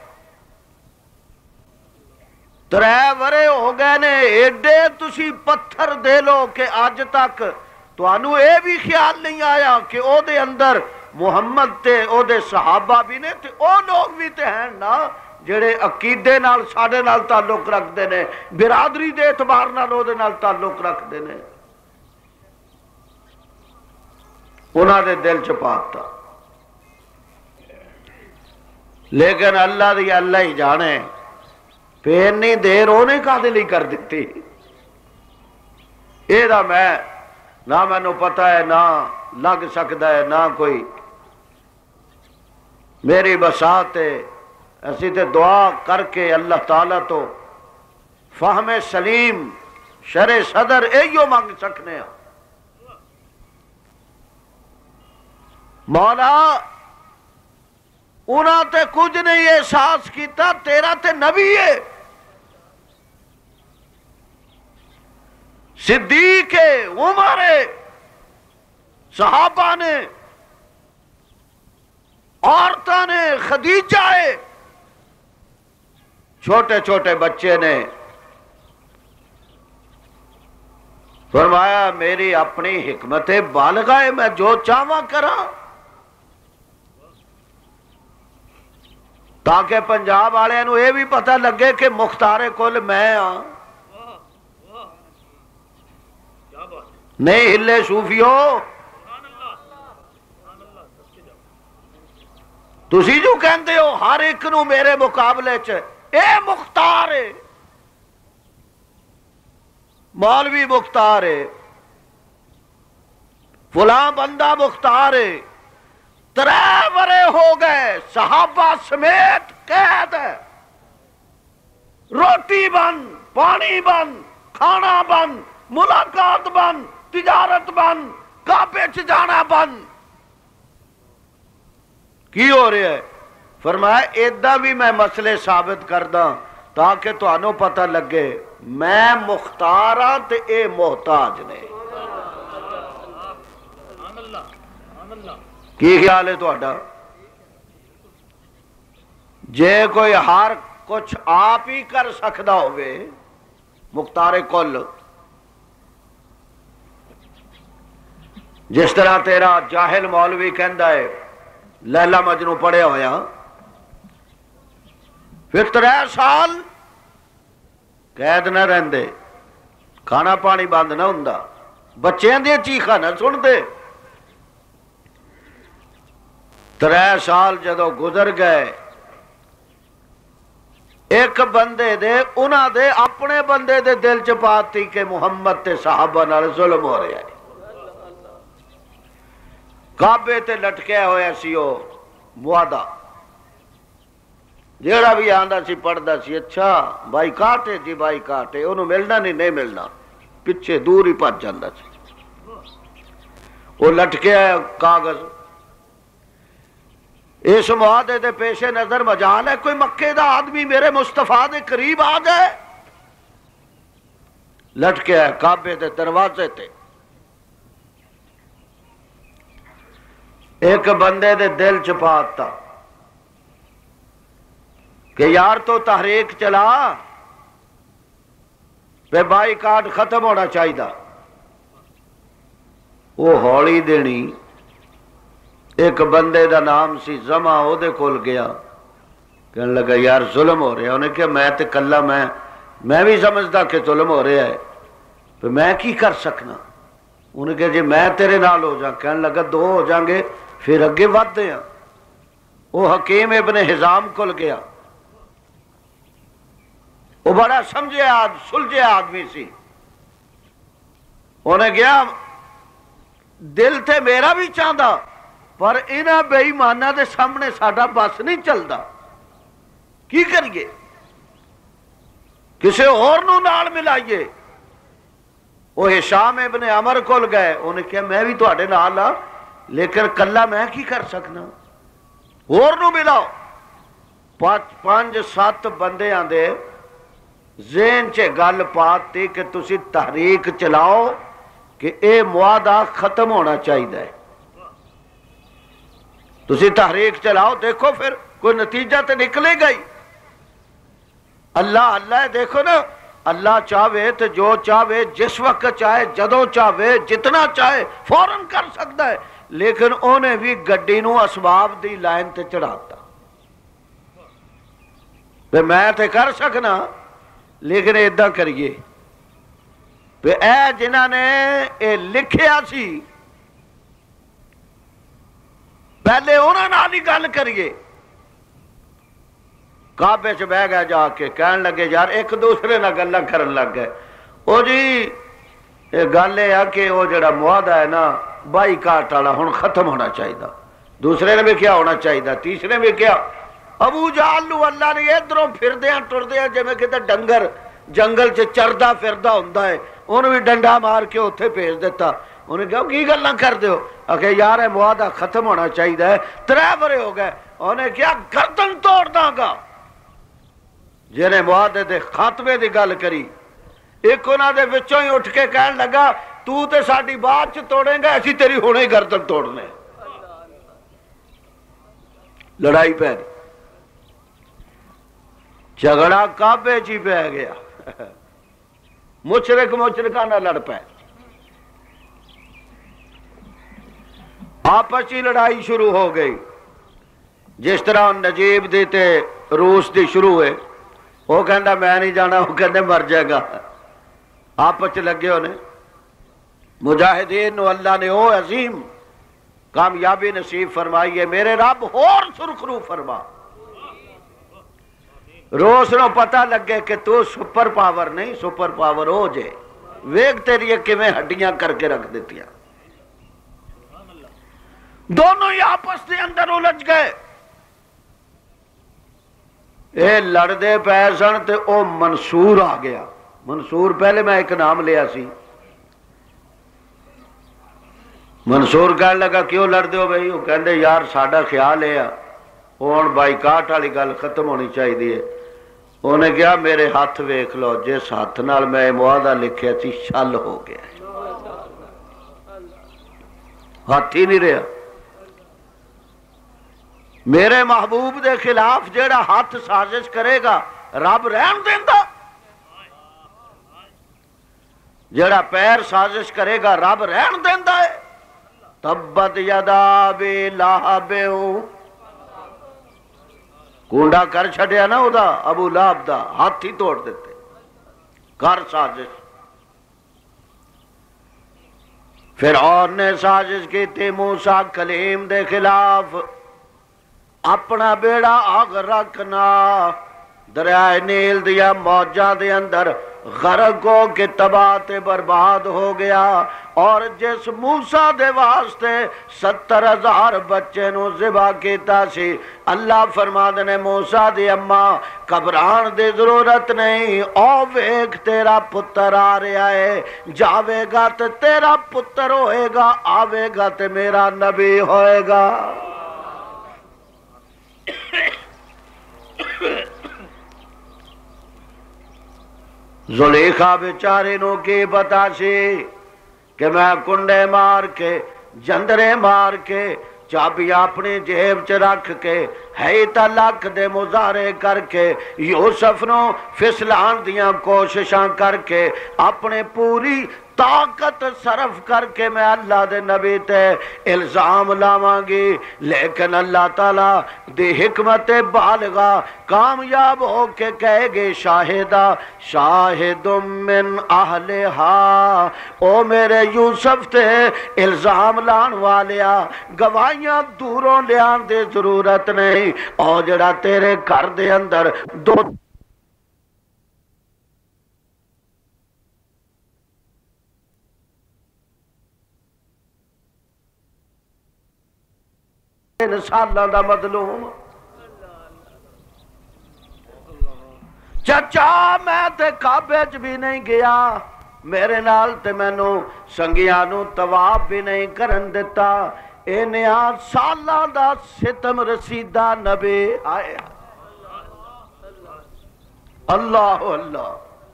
S1: ترے ورے ہو گئے نے، ایڈے تسی پتھر دے لو کہ آج تک تو انہوں اے بھی خیال نہیں آیا کہ او دے اندر محمد تے او دے صحابہ بھی نے تے او لوگ بھی تے ہیں نا جڑے عقیدے نال ساڈے نال تعلق رکھتے ہیں، برادری دے اعتبار نال او دے نال تعلق رکھتے ہیں، انہاں دے دل چ پاتا. لیکن اللہ دی اللہ ہی جانے پھر نہیں دیر انہیں کادے لئی کر دیتی. یہ دا میں نہ مینوں پتہ ہے نہ لگ سکتا ہے نہ کوئی میری بساط ہے. اسی تے دعا کر کے اللہ تعالیٰ تو فہم سلیم شرع صدر ایو مانگ سکنے ہیں. مولا انہاں تے کچھ نہیں احساس کیتا تیرا تے نبی ہے، صدیق ہے، عمر ہے، صحابہ نے، عورتوں نے، خدیجہ ہے، چھوٹے چھوٹے بچے نے. فرمایا میری اپنی حکمت بالغہ ہے، میں جو چاہواں کراں. تاکہ پنجاب والے نو یہ بھی پتہ لگے کہ مختار کل میں ہاں. نہیں ہلے صوفیو، تسی جو کہندے ہو ہر ایک نو میرے مقابلے چ اے مختار ہے، مولوی مختار ہے، فلاں بندہ مختار ہے. ترے ورے ہو گئے صحابہ سمیت قید ہے، روٹی بند، پانی بند، کھانا بند، ملاقات بند، تجارت بند، کعبے چ جانا بند. کی ہو رہا ہے؟ فرمایا ایدہ بھی میں مسئلے ثابت کردہ تاکہ تو انو پتہ لگے میں مختار ہاں تے اے محتاج نے. کی خیال ہے تہاڈا؟ جے کوئی ہر کچھ آپ ہی کر سکدا ہوئے مختار کل، جس طرح تیرا جاہل مولوی کہندا ہے لیلا مجنوں پڑھے ہویا، پھر ترے سال قید نہ رہندے، کھانا پانی بند نہ ہوندا، بچیاں دے چیخاں نہ سن دے. ترے سال جدو گزر گئے، ایک بندے دے انہاں دے اپنے بندے دے دل چ پاتی کہ محمد تے صحابہ نال ظلم ہو رہا ہے. کعبے تے لٹکیا ہویا سی او معاہدہ، جیڑا بھی آندا سی پڑھدا سی اچھا بائی کاٹے جی بائی کاٹے، انہوں ملنا نہیں نہیں ملنا، پچھے دور ہی پھج جاندا سی. وہ لٹکیا ہے کاغذ، اس معاہدے دے پیش نظر مجال ہے کوئی مکے دا آدمی میرے مصطفیٰ دے قریب آ جائے. لٹکیا ہے کعبے دے دروازے تے. ایک بندے دے دل چ پاتا کہ یار تو تحریک چلا پہ بائی کاٹ ختم ہونا چاہیے. وہ ہولی دینی ایک بندے دا نام سی زما او دے کول گیا، کہنے لگا یار ظلم ہو رہا ہے. انہیں کہا میں تے کلا میں میں بھی سمجھدا کہ ظلم ہو رہا ہے، پہ میں کی کر سکنا. انہیں کہا جی میں تیرے نال ہو جاؤں. کہنے لگا دو ہو جائیں گے پھر اگے ود دے. وہ حکیم ابن حزام کول گیا، وہ بڑا سمجھے آدمی سلجھے آدمی سی. انہیں گیا دل تے میرا بھی چاہتا پر انہاں بے ایماناں دے سامنے ساڈا بس نہیں چلدا، کی کریے کسے اور نو نال ملائیے. وہ ہشام ابن عمر کول گئے، انہیں کہا میں بھی تواڈے نال ہاں لیکن کلا میں کی کر سکنا، اور نو ملاؤ. پانچ سات بندے آندے ذہن چ گل پاتی کہ تسی تحریک چلاؤ کہ اے معاہدہ ختم ہونا چاہیے. تسی تحریک چلاؤ، دیکھو پھر کوئی نتیجہ تو نکلے گا ہی. اللہ اللہ دیکھو نا، اللہ چاہے تو جو چاہے جس وقت چاہے جدو چاہے جتنا چاہے فوراً کر سکتا ہے، لیکن انہیں بھی گڈی نو اسباب دی لائن تے چڑھاتا. پہ میں تے کر سکنا لیکن ادھا کریے پہ اے جنہ نے اے لکھیا سی پہلے انہوں نے آلی گل کریے کعبے چ بہ گیا جا کے کہن لگے یار ایک دوسرے نہ گلاں کرن لگ گئے او جی یہ گل ہے کہ وہ جڑا معاہدہ ہے نا بائی کاٹ والا ہن ختم ہونا چاہیے دوسرے نے بھی کیا ہونا چاہیے تیسرے بھی کیا ابو جہل نو اللہ نے ادھروں پھردیاں ٹردیاں جویں کتے ڈنگر جنگل چ چردا پھردا ہوندا ہے انہوں بھی ڈنڈا مار کے اتنے بھیج دیتا انہیں کہا کی گلاں کر دیو کہ یار ہے معاہدہ ختم ہونا چاہیے ترے برے ہو گئے انہیں کیا گردن توڑ داں گا جنہیں معاہدے دے خاتمے دی گل کری ایک انہاں دے وچوں ہی اٹھ کے کہن لگا تو تے ساڈی بات چ توڑیں گا اسی تیری ہونے ہی گردن توڑنے لڑائی پہ گئی جھگڑا کعبے چ پہ گیا مشرک مشرکاں نہ لڑ پے آپس ہی لڑائی شروع ہو گئی جس طرح نجیب دی تے روس دی شروع ہوئے وہ کہندا میں نہیں جانا وہ کہندے مر جائے گا آپس لگے ہونے مجاہدین نو اللہ نے او عظیم کامیابی نصیب فرمائی ہے میرے رب اور سرخرو فرما روس نو پتہ لگے کہ تو سپر پاور نہیں سپر پاور ہو جے ویگ تیری کیویں ہڈیاں کر کے رکھ دیتیاں دونوں ہی آپس کے اندر الجھ گئے اے لڑ دے پے سن تے او منصور آ گیا منصور پہلے میں ایک نام لیا سی منصور کہنے لگا کیوں لڑ دے ہو بھائی وہ کہندے یار ساڈا خیال ہے ہن بائیکاٹ والی گل ختم ہونی چاہیے انہیں کہا میرے ہاتھ ویکھ لو جس ہاتھ نال میں معاہدہ لکھیا سی شل ہو گیا ہاتھ ہی نہیں رہا میرے محبوب دے خلاف جیڑا ہاتھ سازش کرے گا رب رحم دیندا جیڑا پیر سازش کرے گا رب رحم دیندا ہے تبت یدا ابی لہب کونڈا کر چھڑیا نا او دا ابو لہب دا ہاتھ ہی توڑ دیتے کر سازش فرعون نے سازش کی تھی موسیٰ کلیم دے خلاف اپنا بیڑا آگ رکھنا دریائے نیل دیا موجہ دے اندر غرق ہو کے تباہ تے برباد ہو گیا اور جس موسیٰ دے واسطے ستر ہزار بچے نو ذبح کیتا سی اللہ فرماد نے موسیٰ دی اماں گھبران دی ضرورت نہیں او ویکھ تیرا پتر آ رہا ہے جاوے گا تے تیرا پتر ہوئے گا آوے گا تے میرا نبی ہوئے گا زلیخا بیچارے نو کی بتا سی کہ میں کنڈے مار کے جندرے مار کے چابی اپنی جیب چ رکھ کے ہے تا لکھ دے مظاہرے کر کے یوسف نو فسلان دیاں کوششاں کر کے اپنے پوری طاقت صرف کر کے میں اللہ دے نبی تے الزام لاواں گی لیکن اللہ تعالیٰ دی حکمت بالغہ کامیاب ہو کے کہے گے شاہدہ شاہد من اہلہا او میرے یوسف تے الزام لان والیا گواہیاں دوروں لیان دے ضرورت نہیں او جڑا تیرے گھر دے اندر دو سالہ دا مظلوم چچا میں تے کعبے چ بھی نہیں گیا میرے نال تے مینوں سنگیاں نو طواف بھی نہیں کرن دیتا اینیا سالہ دا ستم رسیدہ نبی آیا اللہ اللہ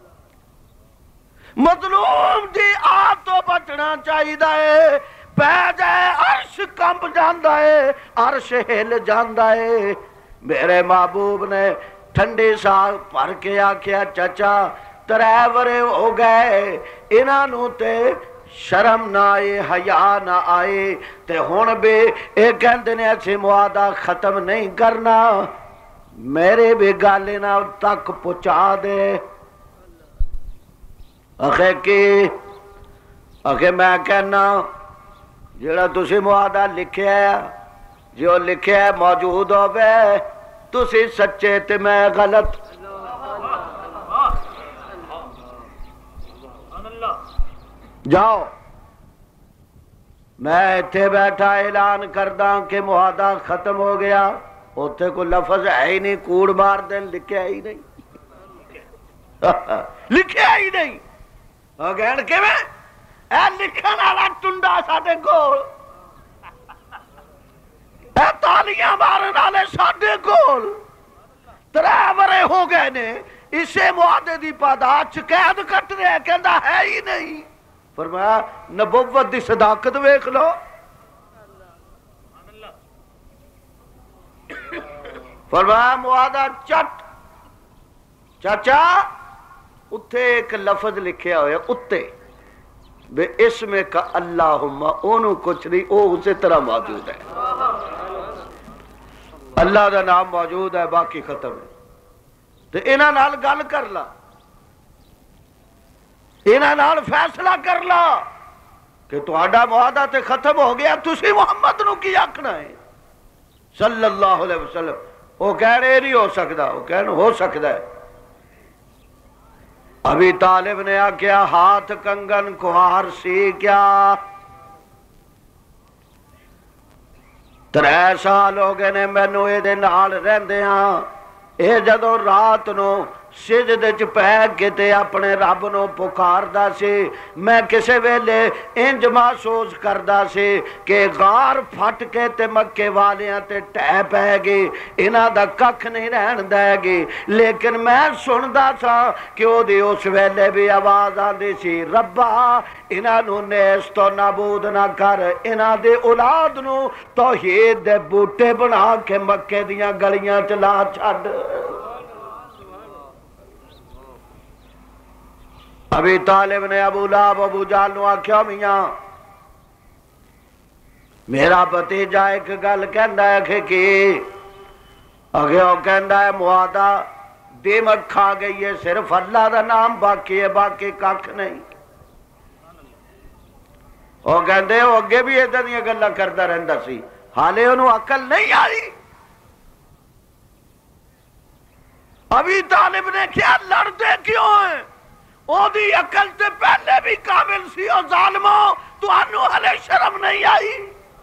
S1: مظلوم دی آ تو بچنا چاہیے پہ جائے عرش کمپ جاندہ ہے عرش ہل جاندہ ہے میرے محبوب نے ٹھنڈی ساگ پر کے آکھیا چچا ترے ورے ہو گئے انہوں تے شرم نہ آئے حیا نہ آئے تے ہون بے ایک گھنٹے نے ایسے معاہدہ ختم نہیں کرنا میرے بھی گل انہاں تک پہنچا دے. آخے کی آخے میں کہنا جڑا تسی معاہدہ لکھیا ہے جو لکھیا ہے موجود ہوئے تسی سچے تے میں غلط. جاؤ میں اتھے بیٹھا اعلان کردہ کہ معاہدہ ختم ہو گیا. اتھے کوئی لفظ ہے ہی نہیں، کوڑ مار دیں لکھیا ہی نہیں لکھیا ہی نہیں. کہن کے میں اے لکھن والا ٹنڈا ساڈے کول، اے تالیاں مارن والے ساڈے کول. ترے ورے ہو گئے نے اسے معاہدے دی پاداش قید کٹ رہے کہندا ہے ہی نہیں. فرمایا نبوت دی صداقت ویکھ لو. فرمایا معاہدہ چٹ چاچا اتھے ایک لفظ لکھیا ہوئے اتھے بے اسم کا اللہم اونوں کچھ نہیں، او اسی طرح موجود ہے. اللہ دا نام موجود ہے باقی ختم ہے. تو انہاں نال گل کر لا، انہاں نال فیصلہ کر لا کہ تہاڈا معاہدہ تے ختم ہو گیا، تسی محمد نو کی آکھنا ہے صلی اللہ علیہ وسلم. وہ کہہ رہے نہیں ہو سکتا، وہ کہنا ہو سکتا ہے. ابھی طالب نے آکھیا ہاتھ کنگن کہار سی کیا، ترے سال ہو گئے نے مینوں اے دے نال رہندے ہاں. اے جدوں رات نو سجدے چ پے کے تے اپنے رب نو پکاردا سی، میں کسے ویلے انج محسوس کردا سی کہ غار پھٹ کے تے مکے والیاں تے ٹہ پے گی، انہاں دا ککھ نہیں رہن دے گی. لیکن میں سندا سا کہ او دی اس ویلے بھی آواز آندی سی ربا انہاں نو نیست و نابود نہ کر، انہاں دے اولاد نو توحید دے بوٹے بنا کے مکے دیاں گلیاں چ لا چھڈ. ابھی طالب نے ابو لہب ابو جہل نو آکھیا میاں میرا بھتیجا ایک گل کہندا ہے کہ کی اگے وہ کہندا ہے معاہدہ دیمک کھا گئی ہے، صرف اللہ دا نام باقی ہے، باقی ککھ نہیں. وہ کہندے وہ اگے بھی ادھر دیاں گلاں کردا رہندا سی، حالے انہوں عقل نہیں آئی. ابھی طالب نے کیا لڑتے کیوں ہیں؟ او دی عقل تے پہلے بھی کامل سی او ظالمو، تو انو حلے شرم نہیں آئی.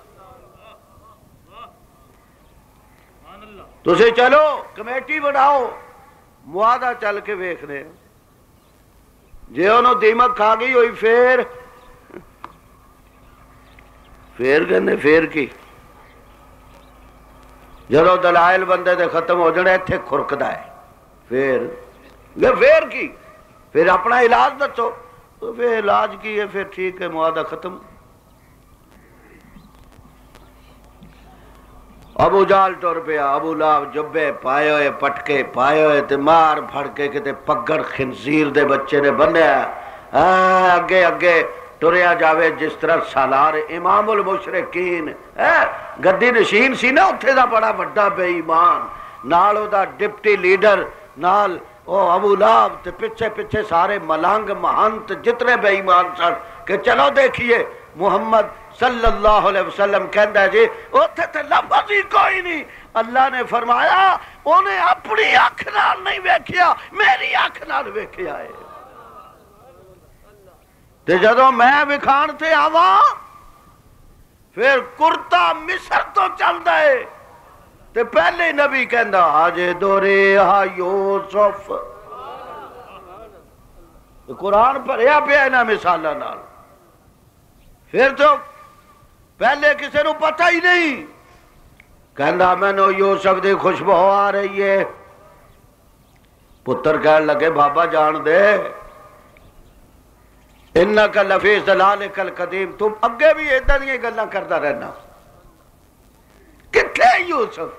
S1: تسی چلو کمیٹی بناؤ معاہدہ چل کے ویکھنے، جے انہوں دیمک کھا گئی ہوئی پھر پھر کہنے پھر کی جدو دلائل بندے دے ختم ہو جانے اتھے کھرکدا ہے. پھر پھر کی پھر اپنا علاج دسو. تو پھر علاج کی ہے پھر ٹھیک ہے معاہدہ ختم. ابو جال ٹر پیا، ابو لہب جبے پائے ہوئے پٹکے پائے ہوئے تے مار پھڑ کے کتے پگڑ خنزیر دے بچے نے بنیا اگے اگے ٹریا جاوے جس طرح سالار امام المشرکین گدی نشین سی نا اتھے دا بڑا بڑا بے ایمان، نال او دا ڈپٹی لیڈر، نال او ابو لہب تے پچھے پچھے سارے ملنگ مہنت جتنے بے ایمان سن کہ چلو دیکھیے محمد صلی اللہ علیہ وسلم کہندا ہے جی اتھے تے لفظ ہی کوئی نہیں. اللہ نے فرمایا انہیں اپنی آنکھ نال نہیں ویکھیا، میری آنکھ نال ویکھیا ہے. تے جدوں میں وکھان تے آواں پھر کرتا مصر تو چلدا ہے تے پہلے نبی کہندا آجے دورے ہا یوسف. قرآن پڑھیا پیا انہاں مثالاں نال. پھر تو پہلے کسی نو پتہ ہی نہیں، کہندا مینوں یوسف دی خوشبو آ رہی ہے. پتر کہن لگے بابا جان دے انکا لفی ضلالک القدیم، تم اگے بھی ادھر یہ گلاں کردا رہنا. کتھے یوسف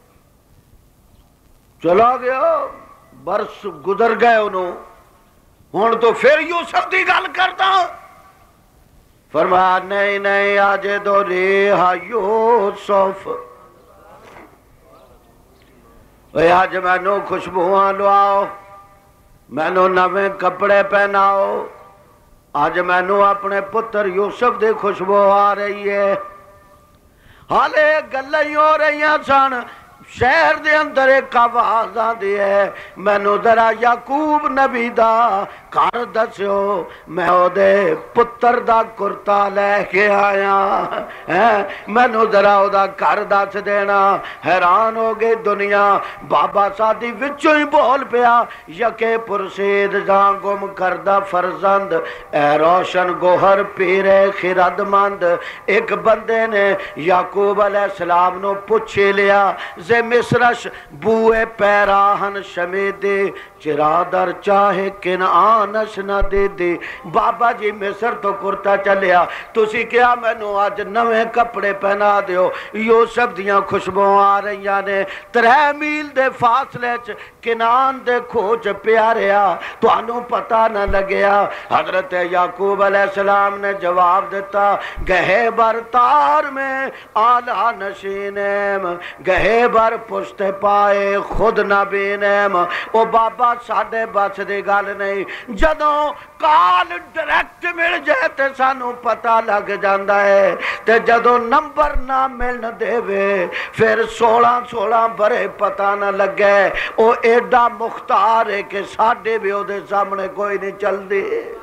S1: چلا گیا، برس گزر گئے انہوں، ہن تو پھر یوسف دی گل کردا. فرمایا نہیں نہیں آجے دو ریحا یوسف. اج مینو خوشبواں لواؤ، مینو نویں کپڑے پہناؤ، اج مینو اپنے پتر یوسف دی خوشبو آ رہی ہے۔ حالے گلاں ہی ہو رہی سن، شہر دے اندر ایک آواز آندی ہے، مینو ذرا یعقوب نبی دا گھر دسو، میں او دے پتر دا کرتا لے کے آیا، مینو ذرا او دا گھر دس دینا۔ حیران ہو گئی دنیا، بابا سادی وچوں ہی بول پیا، یکے پرسید جاں گم کردہ فرزند، اے روشن گوہر پیرے خرد مند۔ ایک بندے نے یعقوب علیہ السلام نو پوچھے لیا، زے مصرش بوئے پیراہن شمیدے، چرادر چاہے کنعانش نہ دے دے۔ بابا جی مصر تو کرتا چلیا، تسی کیا میں نو آج نویں کپڑے پہنا دیو، یوسف دیاں خوشبوں آ رہی نے، ترہ میل دے فاصلے چ کنعان دے کھوج پیاریا، تو انہوں پتہ نہ لگیا۔ حضرت یعقوب علیہ السلام نے جواب دیتا، گہے بر تار میں آلہ نشینیم، گہے بر پشت پائے خود نہ بینیم۔ او بابا ساڑھے بچ دے گال نہیں، جدوں کال ڈریکٹ مل جائے تے سانوں پتہ لگ جاندہ ہے، تے جدوں نمبر نہ ملن دے وے پھر سوڑا سوڑا برے پتہ نہ لگے۔ او ایڈا مختار ہے کہ ساڑھے بھی او دے سامنے کوئی نہیں چل دی۔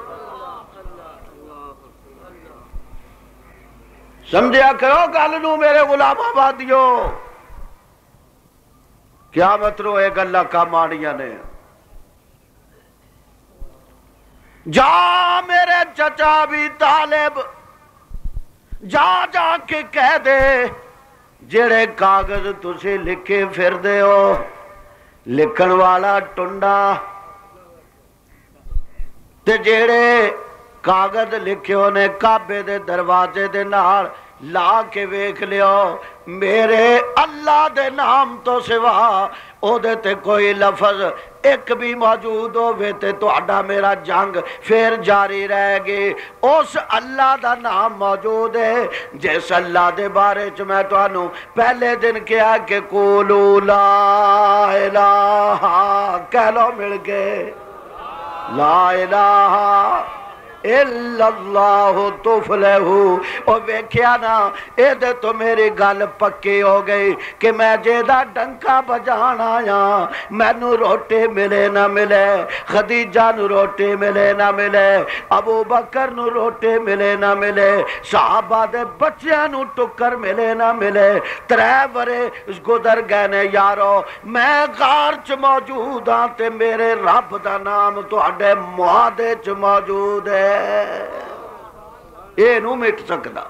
S1: سمجھیا کرو گالنوں میرے غلام آبادیوں، کیا مطلب ایک اللہ کا مانیاں نے۔ جا میرے چچا بھی طالب، جا جا کے کہہ دے، جڑے کاغذ تُسے لکھے پھر دے ہو، لکھن والا ٹنڈا، تے جڑے کاغذ لکھے ہونے کعبے دے دروازے دے نال لا کے ویکھ لیو، میرے اللہ دے نام تو سوا او دے تے کوئی لفظ ایک بھی موجود ہوئے تے تو اڈا میرا جنگ پھر جاری رہ گی۔ اس اللہ دا نام موجود ہے جس اللہ دے بارے چ میں تو انہوں پہلے دن کیا کہ قولو لا الہ، کہہ لو مل گئے، لا الہ الا اللہ تفلحو۔ او ویکھیا نا، اے دے تو میری گل پکی ہو گئی کہ میں جیدہ ڈنکا بجان آیا، میں نو روٹے ملے نہ ملے، خدیجہ نو روٹے ملے نہ ملے، ابو بکر نو روٹے ملے نہ ملے، صحابہ دے بچیاں نو ٹکر ملے نہ ملے، ترے برے گزر گئے نے یارو، میں غار چ موجود ہاں تے میرے رب دا نام تو اڈے معادے چ موجود ہے، یہ نو مٹ سکتا۔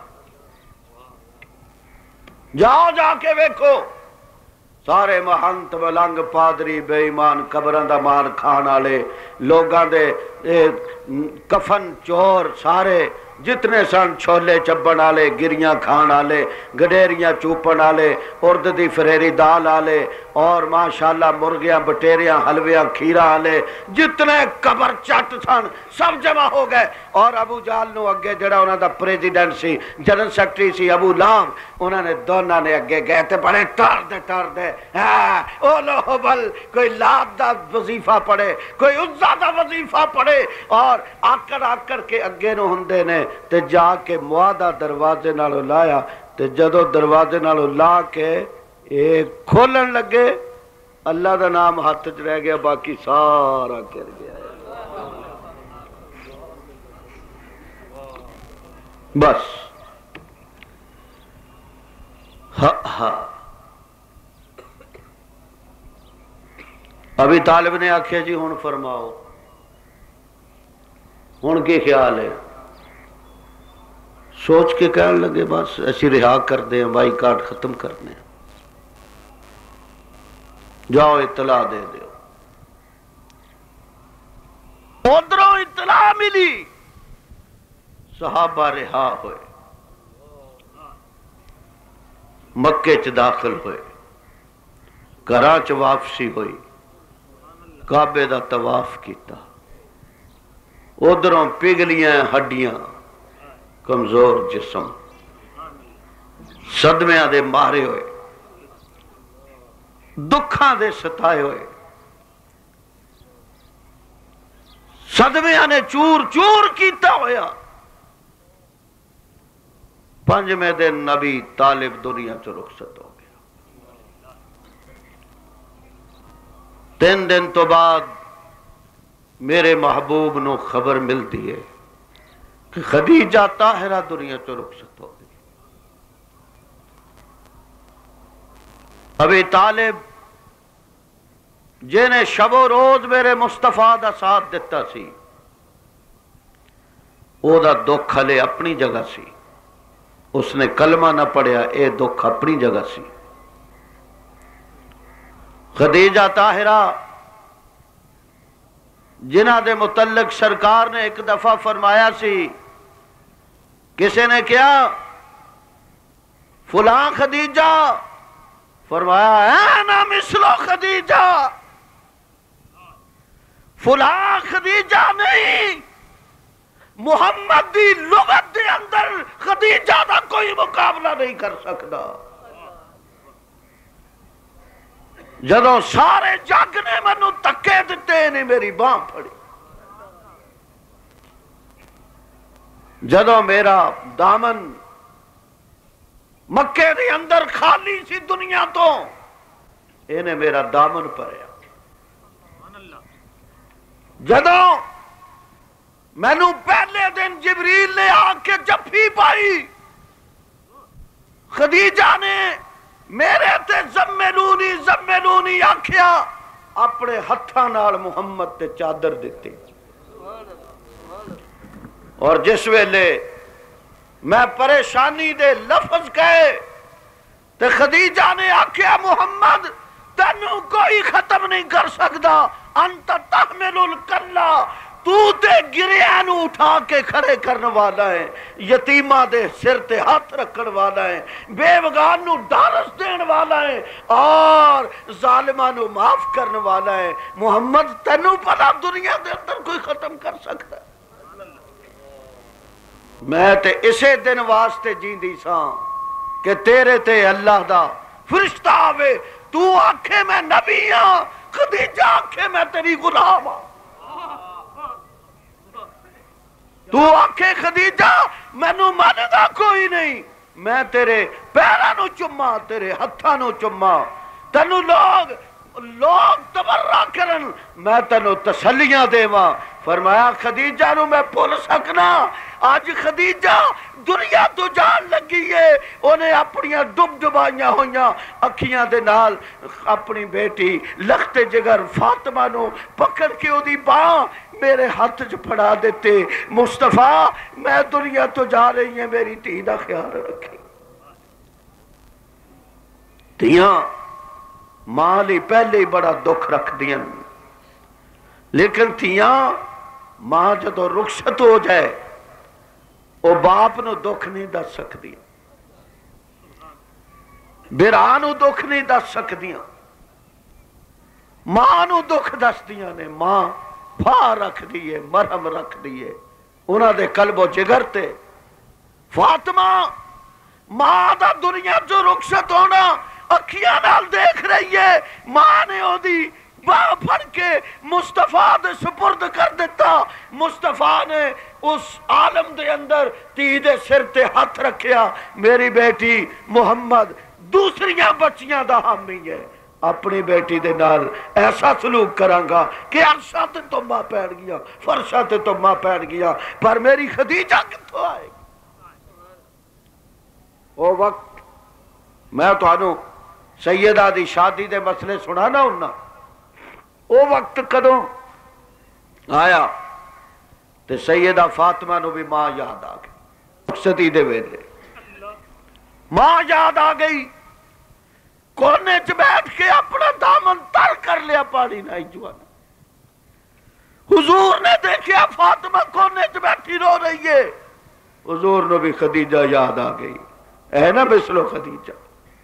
S1: جاؤ جا کے ویکھو، سارے مہنت ملنگ پادری بے ایمان قبران دا مار کھان آلے لوگاں دے کفن چور سارے جتنے سن چھولے چبن آلے، گریاں کھان آلے، گڈیریاں چوپن آلے، ارد دی فریری دال آلے، اور ماشاءاللہ مرغیاں بٹیریاں حلویاں کھیرا آلے، جتنے قبر چٹ سن سب جمع ہو گئے۔ اور ابو جہل نو اگے جڑا انہاں دا پریزیڈنٹ سی، جنرل سیکٹری سی ابو لہب، انہاں نے دونوں نے اگے گئے تے بڑے ٹر دے ٹر دے، او لو بل کوئی لات دا وظیفہ پڑھے، کوئی عزہ دا وظیفہ پڑھے، اور آکر آکر کے اگے نو ہندے نے تے جا کے معاہدہ دروازے نالو لایا، تے جدو دروازے نالو لا کے ایک کھولن لگے، اللہ دا نام ہاتھ چ رہ گیا، باقی سارا گر گیا۔ بس ہاں ہاں ابھی طالب نے آکھیا جی ہون فرماؤ، ہون کی خیال ہے؟ سوچ کے کہنے لگے بس ایسی رہا کر دیں، بائی کارڈ ختم کرنے، جاؤ اطلاع دے دیو۔ ادھروں اطلاع ملی، صحابہ رہا ہوئے، مکے چ داخل ہوئے، گھراں چ واپسی ہوئی، کعبے دا طواف کیتا، ادھروں پگھلیاں ہڈیاں، کمزور جسم، صدمیاں دے مارے ہوئے، دکھاں دے ستائے ہوئے، صدمیاں نے چور چور کیتا ہویا، پنجویں دن نبی طالب دنیا چ رخصت ہو گیا۔ تین دن تو بعد میرے محبوب نو خبر ملتی ہے کہ خدیجہ طاہرہ دنیا چ رخصت ہو گئی۔ ابھی طالب جنہیں شب و روز میرے مصطفیٰ دا ساتھ دیتا سی، او دا دکھ ہلے اپنی جگہ سی، اس نے کلمہ نہ پڑھیا، اے دکھ اپنی جگہ سی۔ خدیجہ طاہرہ جنہ دے متعلق سرکار نے ایک دفعہ فرمایا سی، کسی نے کیا فلاں خدیجہ، فرمایا انا مثل خدیجہ، فلاں خدیجہ نہیں، محمد دی لغت دے اندر خدیجہ دا کوئی مقابلہ نہیں کر سکتا۔ جدوں سارے جگ نے منو تکے دیتے نے میری باں پھڑی، جدوں میرا دامن مکے دے اندر خالی سی دنیا تو، انہیں میرا دامن پریا۔ جدوں میں نو پہلے دن جبریل نے آ کے جفی پائی، خدیجہ نے میرے تے زملونی زملونی آکھیا، اپنے ہتھاں نال محمد تے چادر دیتے، اور جس ویلے میں پریشانی دے لفظ کہے تے خدیجہ نے آکھیا محمد تینوں کوئی ختم نہیں کر سکتا، انت تحمل الکلا، تو تے گریانو اٹھا کے کھڑے کرنے والا ہے، یتیمہ دے سر تے ہاتھ رکھن والا ہے، بے وگان نو ڈارس دین والا ہے، اور ظالمہ نو معاف کرنے والا ہے۔ محمد تینوں پتا دنیا دے اندر کوئی ختم کر سکتا ہے؟ میں تے اسے دن واسطے جیندی ساں کہ تیرے تے اللہ دا فرشتہ آوے، تو آنکھیں میں نبی ہاں، خدیجہ آنکھیں میں تیری غلام ہاں، تو آنکھیں خدیجہ میں نو ماندا کوئی نہیں، میں تیرے پیرہ نو چما، تیرے ہتھا نو چما، تینو لوگ لوگ تبرہ کرن، میں تینو تسلیاں دے ماں۔ فرمایا خدیجہ نو میں بھول سکنا، آج خدیجہ دنیا تو جان لگی ہے، انہیں اپنیاں ڈب ڈبائیاں ہویاں اکھیاں دے نال اپنی بیٹی لخت جگر فاطمہ نو پکڑ کے او دی باں میرے ہاتھ جو پھڑا دیتے، مصطفیٰ میں دنیا تو جا رہی ہیں، میری دھی دا خیال رکھی۔ دھیاں ماں لی پہلے ہی بڑا دکھ رکھ دیاں، لیکن دھیاں ماں جدو رخصت ہو جائے او باپ نو دکھ نہیں دس سکدی، بیراں نو دکھ نہیں دس سکدیاں، ماں نو دکھ دس دیاں نے۔ ماں پھا رکھ دیئے، مرہم رکھ دیئے انہاں دے قلب و جگر تے۔ فاطمہ ماں دا دنیا جو رخصت ہونا اکھیاں نال دیکھ رہی ہے، ماں نے او دی باں پھڑ کے مصطفیٰ دے سپرد کر دیتا، مصطفیٰ نے اس عالم دے اندر تی دے سر تے ہاتھ رکھیا، میری بیٹی محمد دوسریاں بچیاں دا حامی ہے، اپنی بیٹی دے نال ایسا سلوک کرانگا کہ عرشہ تے تو ماں پیڑ گیا، فرشہ تے تو ماں پیڑ گیا، پر میری خدیجہ کتوں آئے گی؟ وہ وقت میں تو آنو سیدہ دی شادی دے مسئلے سنانا ہونا، وہ وقت کدوں آیا تے سیدہ فاطمہ نو بھی ماں یاد آ گئی، رخصتی دے ویلے ماں یاد آ گئی، کونے چ بیٹھ کے اپنا دامن تر کر لیا، پانی نہیں جوانا۔ حضور نے دیکھیا فاطمہ کونے چ بیٹھی رو رہی ہے، حضور نے بھی خدیجہ یاد آ گئی، اے نا بسلو خدیجہ۔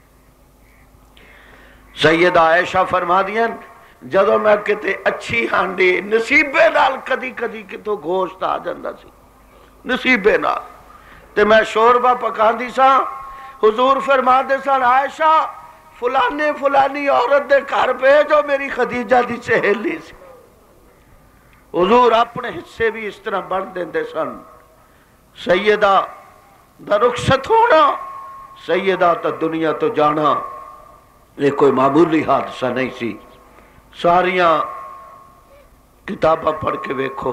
S1: سیدہ عائشہ فرما دیا جدو میں کتے اچھی ہانڈی نصیبے نال کدی کدی کتو گوشت آ جاندہ سی، نصیبے نال تے میں شوربہ پکان دی سا، حضور فرما دے سن عائشہ فلانے فلانی عورت دے گھر بھیجو میری خدیجہ دی سہیلی سی۔ حضور اپنے حصے بھی اس طرح بڑھ دیندے سن۔ سیدہ دا رخصت ہونا، سیدہ تا دنیا تو جانا، یہ کوئی معمولی حادثہ نہیں سی۔ ساریاں کتاباں پڑھ کے ویکھو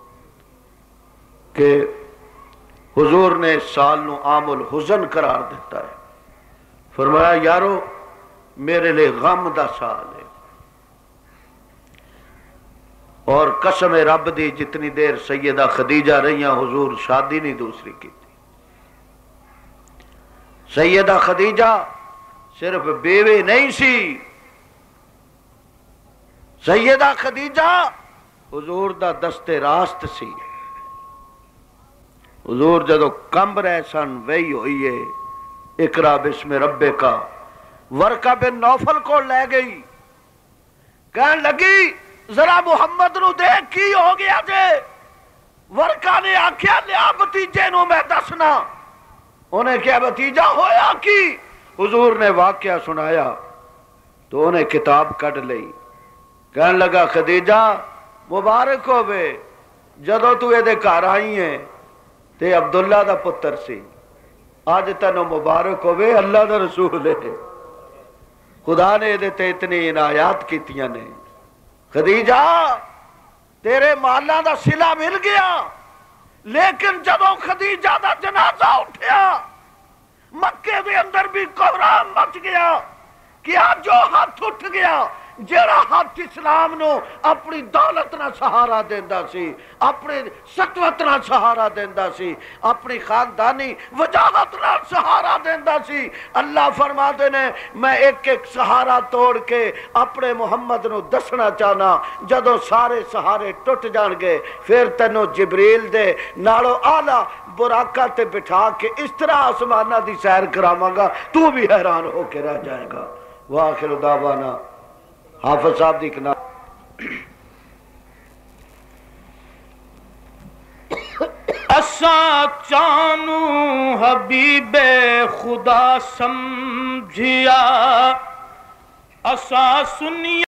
S1: کہ حضور نے اس سال نو عام الحزن قرار دیتا ہے۔ فرمایا یارو میرے لئے غم دا سال ہے، اور قسم رب دی جتنی دیر سیدہ خدیجہ رہیاں حضور شادی نہیں دوسری کی تھی۔ سیدہ خدیجہ صرف بیوی نہیں سی، سیدہ خدیجہ حضور دا دست راست سی۔ حضور جدو کمب رہے سن وہی ہوئی ہے اقرا بسم ربے کا، ورقہ بن نوفل کو لے گئی، کہنے لگی ذرا محمد نو دیکھ کی ہو گیا جے۔ ورقہ نے آکھیا لیا بتیجے نو میں دسنا۔ انہیں کیا بتیجہ ہویا کی؟ حضور نے واقعہ سنایا تو انہیں کتاب کٹ لئی، کہنے لگا خدیجہ مبارک ہو بے، جدو تو یہ دے گھر آئی ہیں تے عبداللہ دا پتر سی، آج تینو مبارک ہو بے، اللہ دا رسول ہے، خدا نے یہ تے اتنی عنایات کیتیاں نے۔ خدیجہ تیرے مالا دا صلہ مل گیا، لیکن جدو خدیجہ دا جنازہ اٹھیا مکے دے اندر بھی کوہرام مچ گیا، کیا جو ہاتھ اٹھ گیا جیڑا ہاتھ اسلام نو اپنی دولت نہ سہارا دیندا سی، اپنے سطوت نہ سہارا دیندا سی، اپنی خاندانی وجاہت نہ سہارا دیندا سی، اللہ فرما دینے میں ایک ایک سہارا توڑ کے اپنے محمد نو دسنا چاہنا، جدو سارے سہارے ٹوٹ جان گے پھر تینو جبریل دے نالو آلہ براکہ تے بٹھا کے اس طرح آسمانہ دی سیر کراواں گا تو بھی حیران ہو کے رہ جائے گا۔ وآخر دعوانا حافظ صاحب دی کنا
S2: اساں چانو حبیب خدا سمجھیا، اساں سنیا